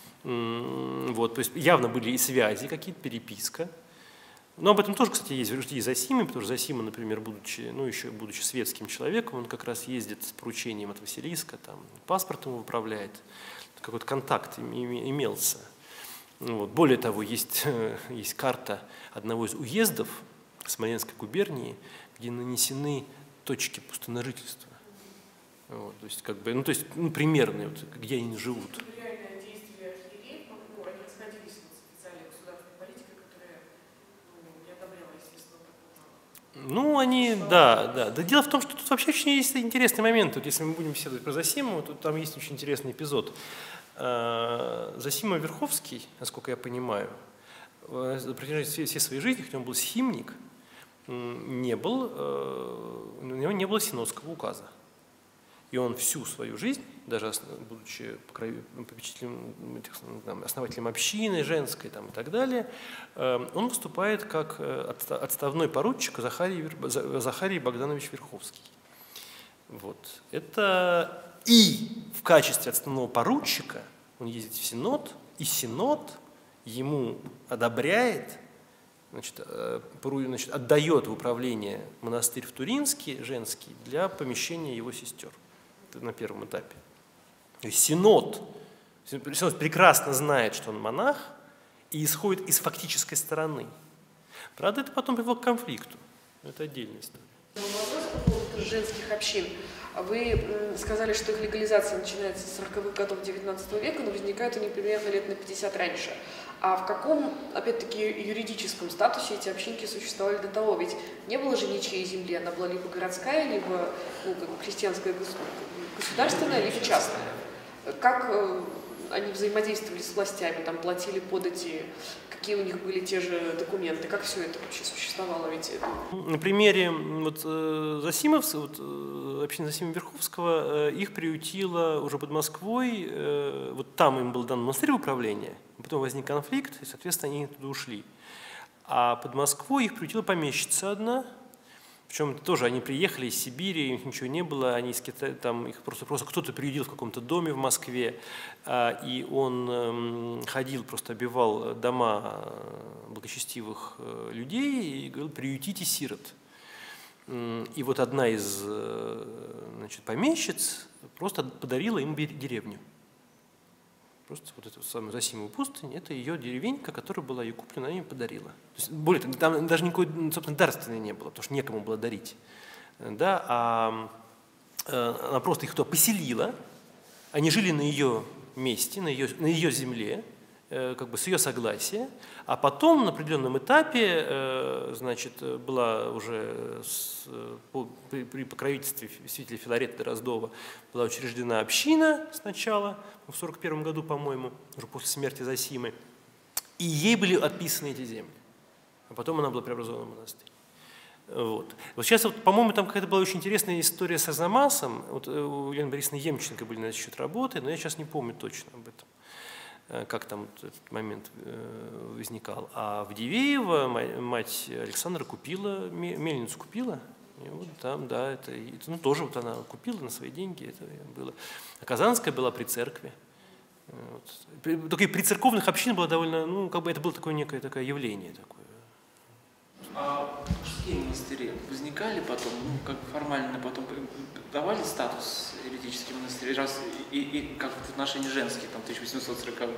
Вот, то есть явно были и связи какие-то, переписка. Но об этом тоже, кстати, есть в житии Зосимы, потому что Зосима, например, еще будучи светским человеком, он как раз ездит с поручением от Василиска, там, паспортом его управляет, какой-то контакт имелся. Вот. Более того, есть карта одного из уездов Смоленской губернии, где нанесены точки пустынного жительства. Вот, то есть, как бы, примерные, вот, где они живут. Реальное действие архиереев, они расходились с официальной государственной политикой, которая не одобряла, естественно, такого. Да. Дело в том, что тут вообще очень есть интересный момент. Вот, если мы будем беседовать про Зосиму, то там есть очень интересный эпизод. Зосима Верховский, насколько я понимаю, на протяжении всей своей жизни, хотя он был схимник, у него не было синодского указа. И он всю свою жизнь, даже будучи попечителем, основателем общины женской там, и так далее, он выступает как отставной поручик Захарий Богданович Верховский. Вот. Это и в качестве отставного поручика он ездит в Синод, и Синод ему одобряет, отдает в управление монастырь в Туринский, женский, для помещения его сестер. Это на первом этапе. То есть Синод прекрасно знает, что он монах, и исходит из фактической стороны. Правда, это потом привело к конфликту. Это отдельная история. Вопрос по поводу женских общин. Вы сказали, что их легализация начинается с 40-х годов XIX века, но возникают они примерно лет на 50 раньше. А в каком, опять-таки, юридическом статусе эти общинки существовали до того? Ведь не было же ничьей земли, она была либо городская, либо крестьянская государственная, либо частная. Как они взаимодействовали с властями, там, платили подати, какие у них были те же документы, как все это вообще существовало? Ведь на примере общины Зосимы Верховского, их приютило уже под Москвой, вот там им был дан монастырь в управление, потом возник конфликт, и, соответственно, они туда ушли. А под Москвой их приютила помещица одна, причем тоже они приехали из Сибири, у них ничего не было, они из Китая, там их просто кто-то приютил в каком-то доме в Москве, и он ходил, просто обивал дома благочестивых людей и говорил: приютите сирот. И вот одна из значит, помещиц просто подарила им деревню. Просто вот эту самую Зосимову пустынь, это ее деревенька, которая была ей куплена, она им подарила. То есть, более того, там даже никакой, собственно, дарственной не было, потому что некому было дарить. Да, она просто их туда поселила, они жили на ее месте, на ее земле, как бы с ее согласия, а потом на определенном этапе, значит, была уже при покровительстве святителя Филарета Дроздова была учреждена община сначала, в 1941 году, по-моему, уже после смерти Зосимы, и ей были отписаны эти земли, а потом она была преобразована в монастырь. Вот сейчас, вот, по-моему, там какая-то была очень интересная история с Арзамасом. Вот у Елены Борисовны Емченко были на этот счет работы, но я сейчас не помню точно об этом, как там этот момент возникал. А в Дивеево мать Александра купила, мельницу купила, и вот там, да, это ну, тоже вот она купила на свои деньги, это было. А Казанская была при церкви. Вот. Только и при церковных общин было довольно, ну, как бы это было такое некое такое явление такое. А мужские монастыри возникали потом, ну, как формально потом давали статус еретических монастырей, раз и как в отношении женских, там, 1840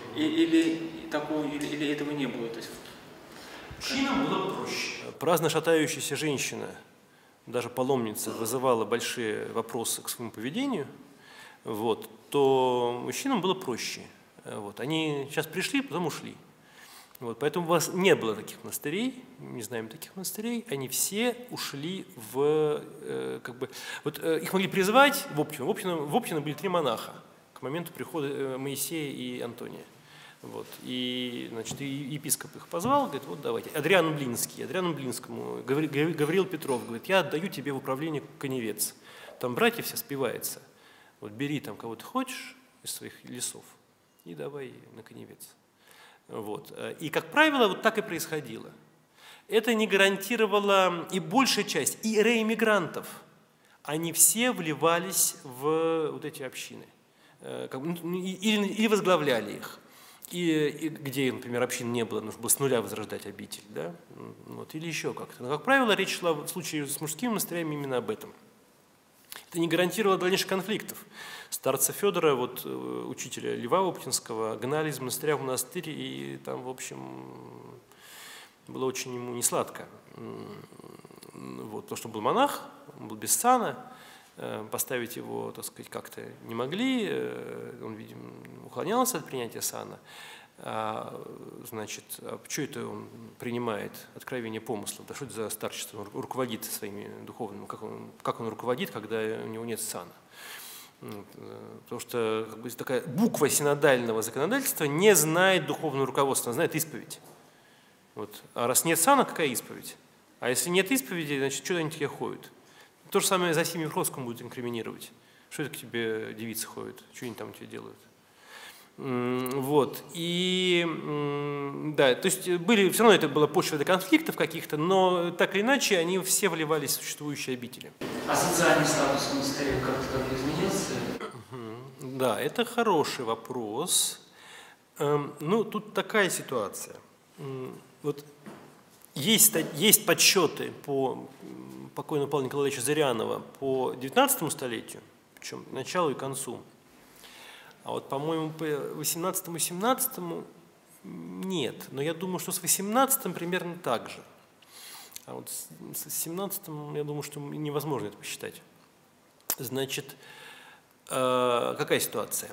или этого не было? То есть... Мужчинам было проще. Праздно шатающаяся женщина, даже паломница, вызывала большие вопросы к своему поведению, вот, то мужчинам было проще. Вот. Они сейчас пришли, потом ушли. Вот, поэтому у вас не было таких монастырей, не знаем таких монастырей, они все ушли в, как бы, вот их могли призвать в Оптину. В Оптино были 3 монаха к моменту прихода Моисея и Антония. Вот, и, значит, и епископ их позвал, говорит, вот давайте. Адриану Блинскому, Гавриил Петров, говорит, я отдаю тебе в управление Коневец. Там братья все спиваются. Вот бери там кого ты хочешь из своих лесов и давай на Коневец. Вот. И, как правило, вот так и происходило. Это не гарантировало и большая часть, и реэмигрантов, они все вливались в вот эти общины, или возглавляли их. И где, например, общин не было, нужно было с нуля возрождать обитель, да? Вот, или еще как-то. Но, как правило, речь шла в случае с мужскими монастырями именно об этом. Это не гарантировало дальнейших конфликтов. Старца Федора, вот, учителя Льва Оптинского, гнали из монастыря в монастырь, и там, в общем, было очень ему несладко. Вот, потому что он был монах, он был без сана, поставить его, так сказать, как-то не могли, он, видимо, уклонялся от принятия сана. Значит, что это он принимает откровение помыслов? Да что это за старчество? Он руководит своими духовными. Как он руководит, когда у него нет сана? Потому что как бы, такая буква синодального законодательства не знает духовного руководства, она знает исповедь. Вот. А раз нет сана, какая исповедь? А если нет исповеди, значит, что они тебе ходят? То же самое Зосиме Верховскому будут инкриминировать. Что это к тебе девицы ходят? Что они там тебе делают? Вот, и да, то есть были, все равно это была почва для конфликтов каких-то, но так или иначе они все вливались в существующие обители. А социальный статус монастыря как-то изменился? Да, это хороший вопрос. Ну, тут такая ситуация. Вот есть подсчеты по покойному Павлу Николаевичу Зырянова по 19 столетию, причем началу и концу. А вот, по-моему, по 18-му и 17-му нет. Но я думаю, что с 18-м примерно так же. А вот с 17-м, я думаю, что невозможно это посчитать. Значит, какая ситуация?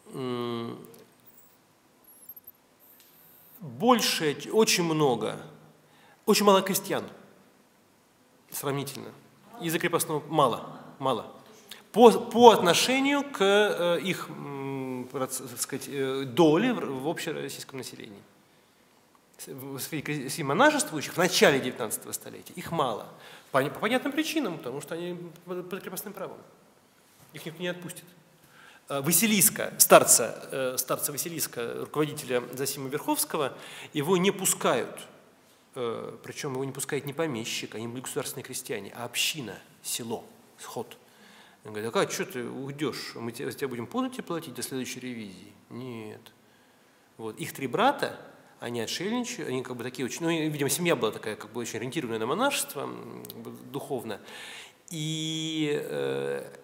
Очень мало крестьян, сравнительно. Язык крепостного мало. По отношению к их, так сказать, доле в общероссийском населении. Среди монашествующих в начале 19 столетия их мало. По понятным причинам, потому что они под крепостным правом. Их никто не отпустит. Василиска, старца Василиска, руководителя Зосимы Верховского, его не пускают. Причем его не пускает не помещик, они были государственные крестьяне, а община, село, сход. Он говорит, а что ты уйдешь, мы тебя будем подати платить до следующей ревизии? Нет. Вот. Их 3 брата, они отшельничают, они как бы такие очень, ну, видимо, семья была такая, как бы очень ориентированная на монашество, как бы, духовно. И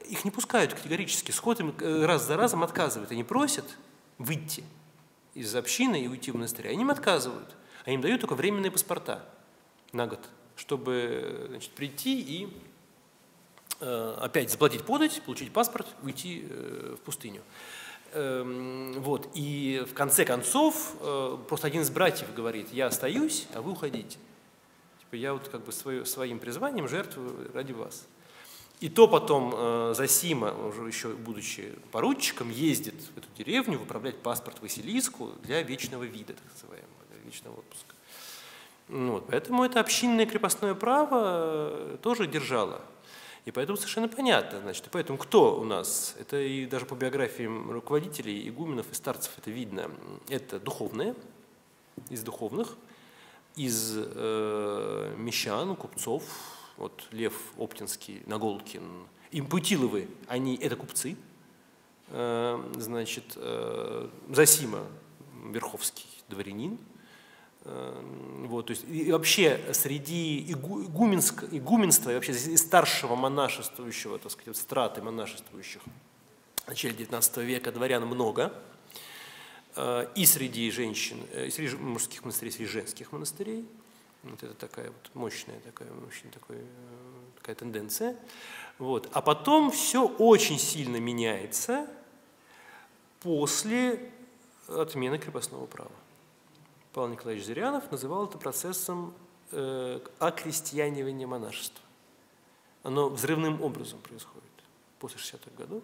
их не пускают категорически. Сход им раз за разом отказывают. Они просят выйти из общины и уйти в монастырь. Они им отказывают. Они им дают только временные паспорта на год, чтобы, значит, прийти и опять заплатить подать, получить паспорт, уйти в пустыню. Вот. И в конце концов просто один из братьев говорит: я остаюсь, а вы уходите. Типа я вот как бы своим призванием жертвую ради вас. И то потом Зосима, уже еще будучи поручиком, ездит в эту деревню выправлять паспорт Василиску для вечного вида, так называемого, для вечного отпуска. Вот. Поэтому это общинное крепостное право тоже держало. И поэтому совершенно понятно, значит, и поэтому кто у нас? Это и даже по биографиям руководителей, игуменов и старцев это видно. Это духовные, из духовных, из мещан, купцов, вот Лев Оптинский, Наголкин, и Путиловы, они это купцы, значит, Зосима Верховский, дворянин. Вот, то есть, и вообще среди игуменства и вообще старшего монашествующего, так сказать, страты монашествующих в начале XIX века дворян много, и среди женщин, и среди мужских монастырей, и среди женских монастырей. Вот это такая вот мощная такая тенденция. Вот. А потом все очень сильно меняется после отмены крепостного права. Павел Николаевич Зырянов называл это процессом окрестьянивания монашества. Оно взрывным образом происходит после 60-х годов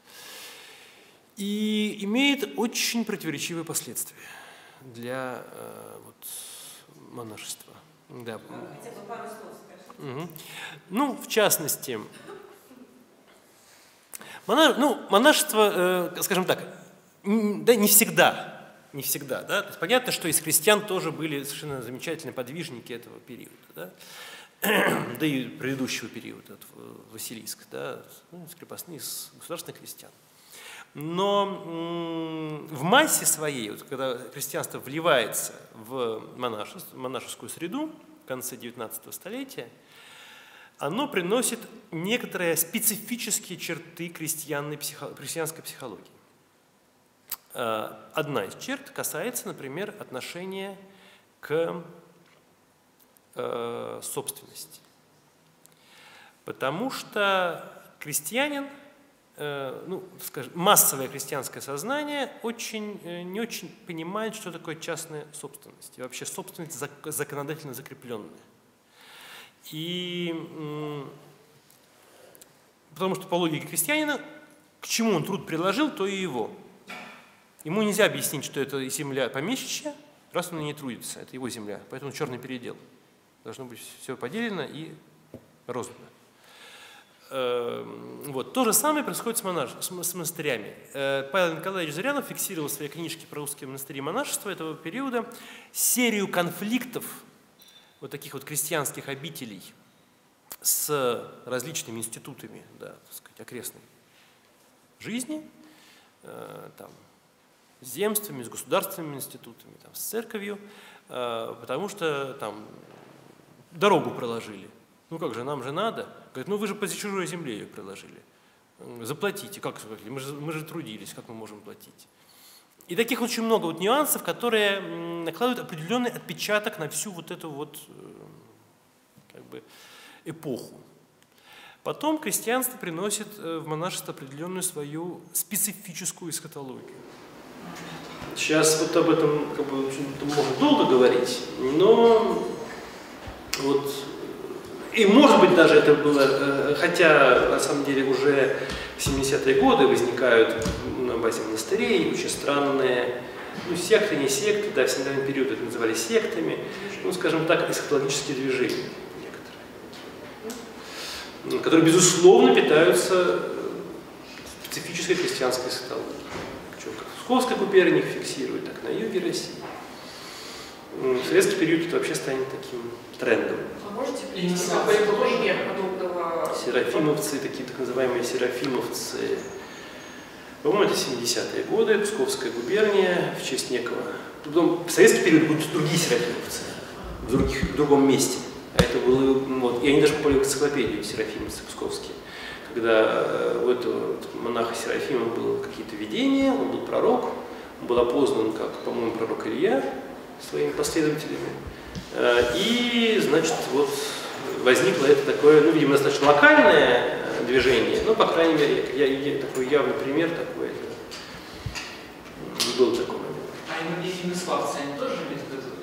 и имеет очень противоречивые последствия для монашества. Да. Хотя бы пару слов скажите. Угу. Ну, в частности, монашество, скажем так, да, не всегда. Не всегда, да? То есть понятно, что из христиан тоже были совершенно замечательные подвижники этого периода, да, да и предыдущего периода, от Василиска, да, из крепостных, из государственных христиан. Но в массе своей, вот, когда христианство вливается в монашескую среду в конце XIX столетия, оно приносит некоторые специфические черты христианской психологии. Одна из черт касается, например, отношения к собственности. Потому что крестьянин, скажем, массовое крестьянское сознание не очень понимает, что такое частная собственность. И вообще собственность законодательно закрепленная. Потому что по логике крестьянина, к чему он труд приложил, то и его. Ему нельзя объяснить, что это земля помещичья, раз он не трудится, это его земля, поэтому черный передел. Должно быть все поделено и роздано. Вот. То же самое происходит с монастырями. Павел Николаевич Зырянов фиксировал в своей книжке про русские монастыри и монашество этого периода серию конфликтов вот таких вот крестьянских обителей с различными институтами, да, так сказать, окрестной жизни, там, с земствами, с государственными институтами, там, с церковью, потому что там дорогу проложили. Ну как же, нам же надо. Говорит, ну вы же по чужой земле ее проложили. Заплатите. Как заплатили? Мы же трудились, как мы можем платить? И таких очень много вот нюансов, которые накладывают определенный отпечаток на всю вот эту вот как бы эпоху. Потом крестьянство приносит в монашество определенную свою специфическую эсхатологию. Сейчас вот об этом как бы можно долго говорить, но вот и может быть даже это было, хотя на самом деле уже в 70-е годы возникают на базе монастырей очень странные, секты, не секты, да, в синодальный период это называли сектами, скажем так, эсхатологические движения некоторые, которые безусловно питаются специфической христианской эсхатологией. В Псковской губернии их фиксируют, так на юге России. В советский период это вообще станет таким трендом. А можете привести какой-то пример подобного? Серафимовцы, такие так называемые серафимовцы. По-моему, это 70-е годы, Псковская губерния, в честь некого. Потом в советский период будут другие серафимовцы, в другом месте. А это было, вот, и они даже попали в энциклопедию, серафимовцы псковские. когда у этого монаха Серафима было какие-то видения, он был пророк, он был опознан как, по-моему, пророк Илья своими последователями. И, значит, вот возникло это такое, ну, видимо, достаточно локальное движение, но, по крайней мере, такой явный пример такой, был такой момент. А имиславцы, они тоже ведь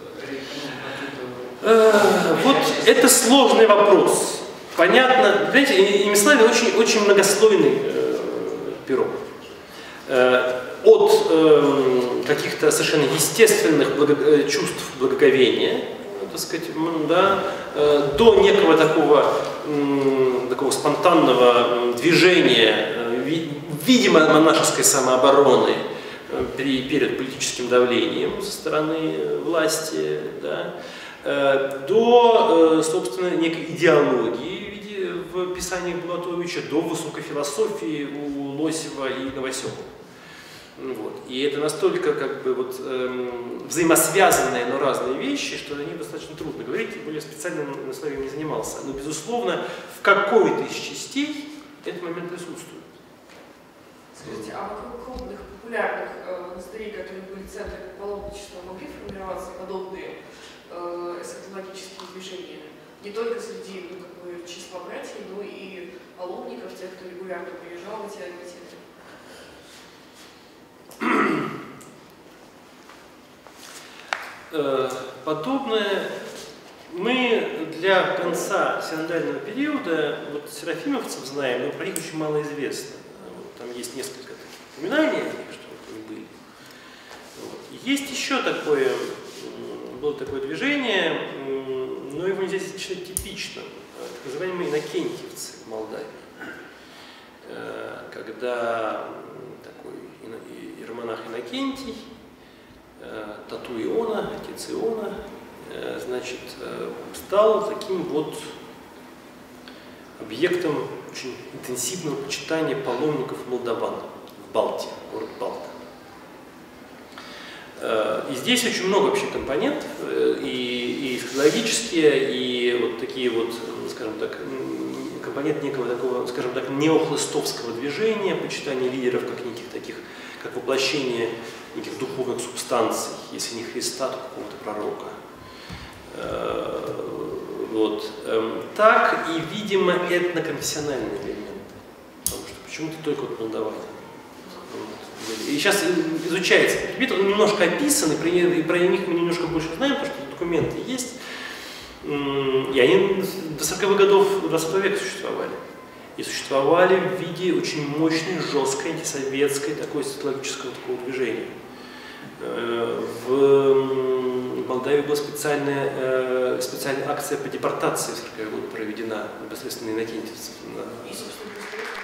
вот это сложный вопрос. Понятно, знаете, имиславие очень многослойный пирог. От каких-то совершенно естественных чувств благоговения, так сказать, да, до некого такого спонтанного движения, видимо, монашеской самообороны перед политическим давлением со стороны власти, да, до, собственно, некой идеологии в писаниях Булатовича, до высокой философии у Лосева и Новоселова. Вот. И это настолько как бы вот, взаимосвязанные, но разные вещи, что о них достаточно трудно говорить, тем более специально имиславием не занимался. Но, безусловно, в какой-то из частей этот момент присутствует. Скажите, а вокруг крупных, популярных монастырей, которые были центрами паломничества, могли формироваться подобные эсхатологические движения? Не только среди числа братьев, но и паломников, тех, кто регулярно приезжал в эти обители? Подобное мы для конца синодального периода вот серафимовцев знаем, но про них очень мало известно. Вот, там есть несколько упоминаний о них, что они были. Вот. Есть еще такое, было такое движение, но его нельзя считать типичным, так называемые инокентьевцы в Молдавии. Когда такой иеромонах Иннокентий, тату Иона, отец Иона, значит, стал таким вот объектом очень интенсивного почитания паломников молдаван в Балте, город Балта. И здесь очень много вообще компонентов, и филологические, и вот такие вот, скажем так, компонент некого такого, скажем так, неохлыстовского движения, почитания лидеров как неких таких, как воплощение неких духовных субстанций, если не Христа, то какого-то пророка. Вот. Так и, видимо, этноконфессиональные элементы, потому что почему-то только вот молдаване. И сейчас изучается этот предмет, он немножко описан, и про них мы немножко больше знаем, потому что документы есть. И они до 40-х годов 20 века существовали. И существовали в виде очень мощной, жесткой, антисоветской, такой социологического такого движения. В Молдавии была специальная акция по депортации в 40-е годы проведена непосредственно иннокентьевцев. И, собственно,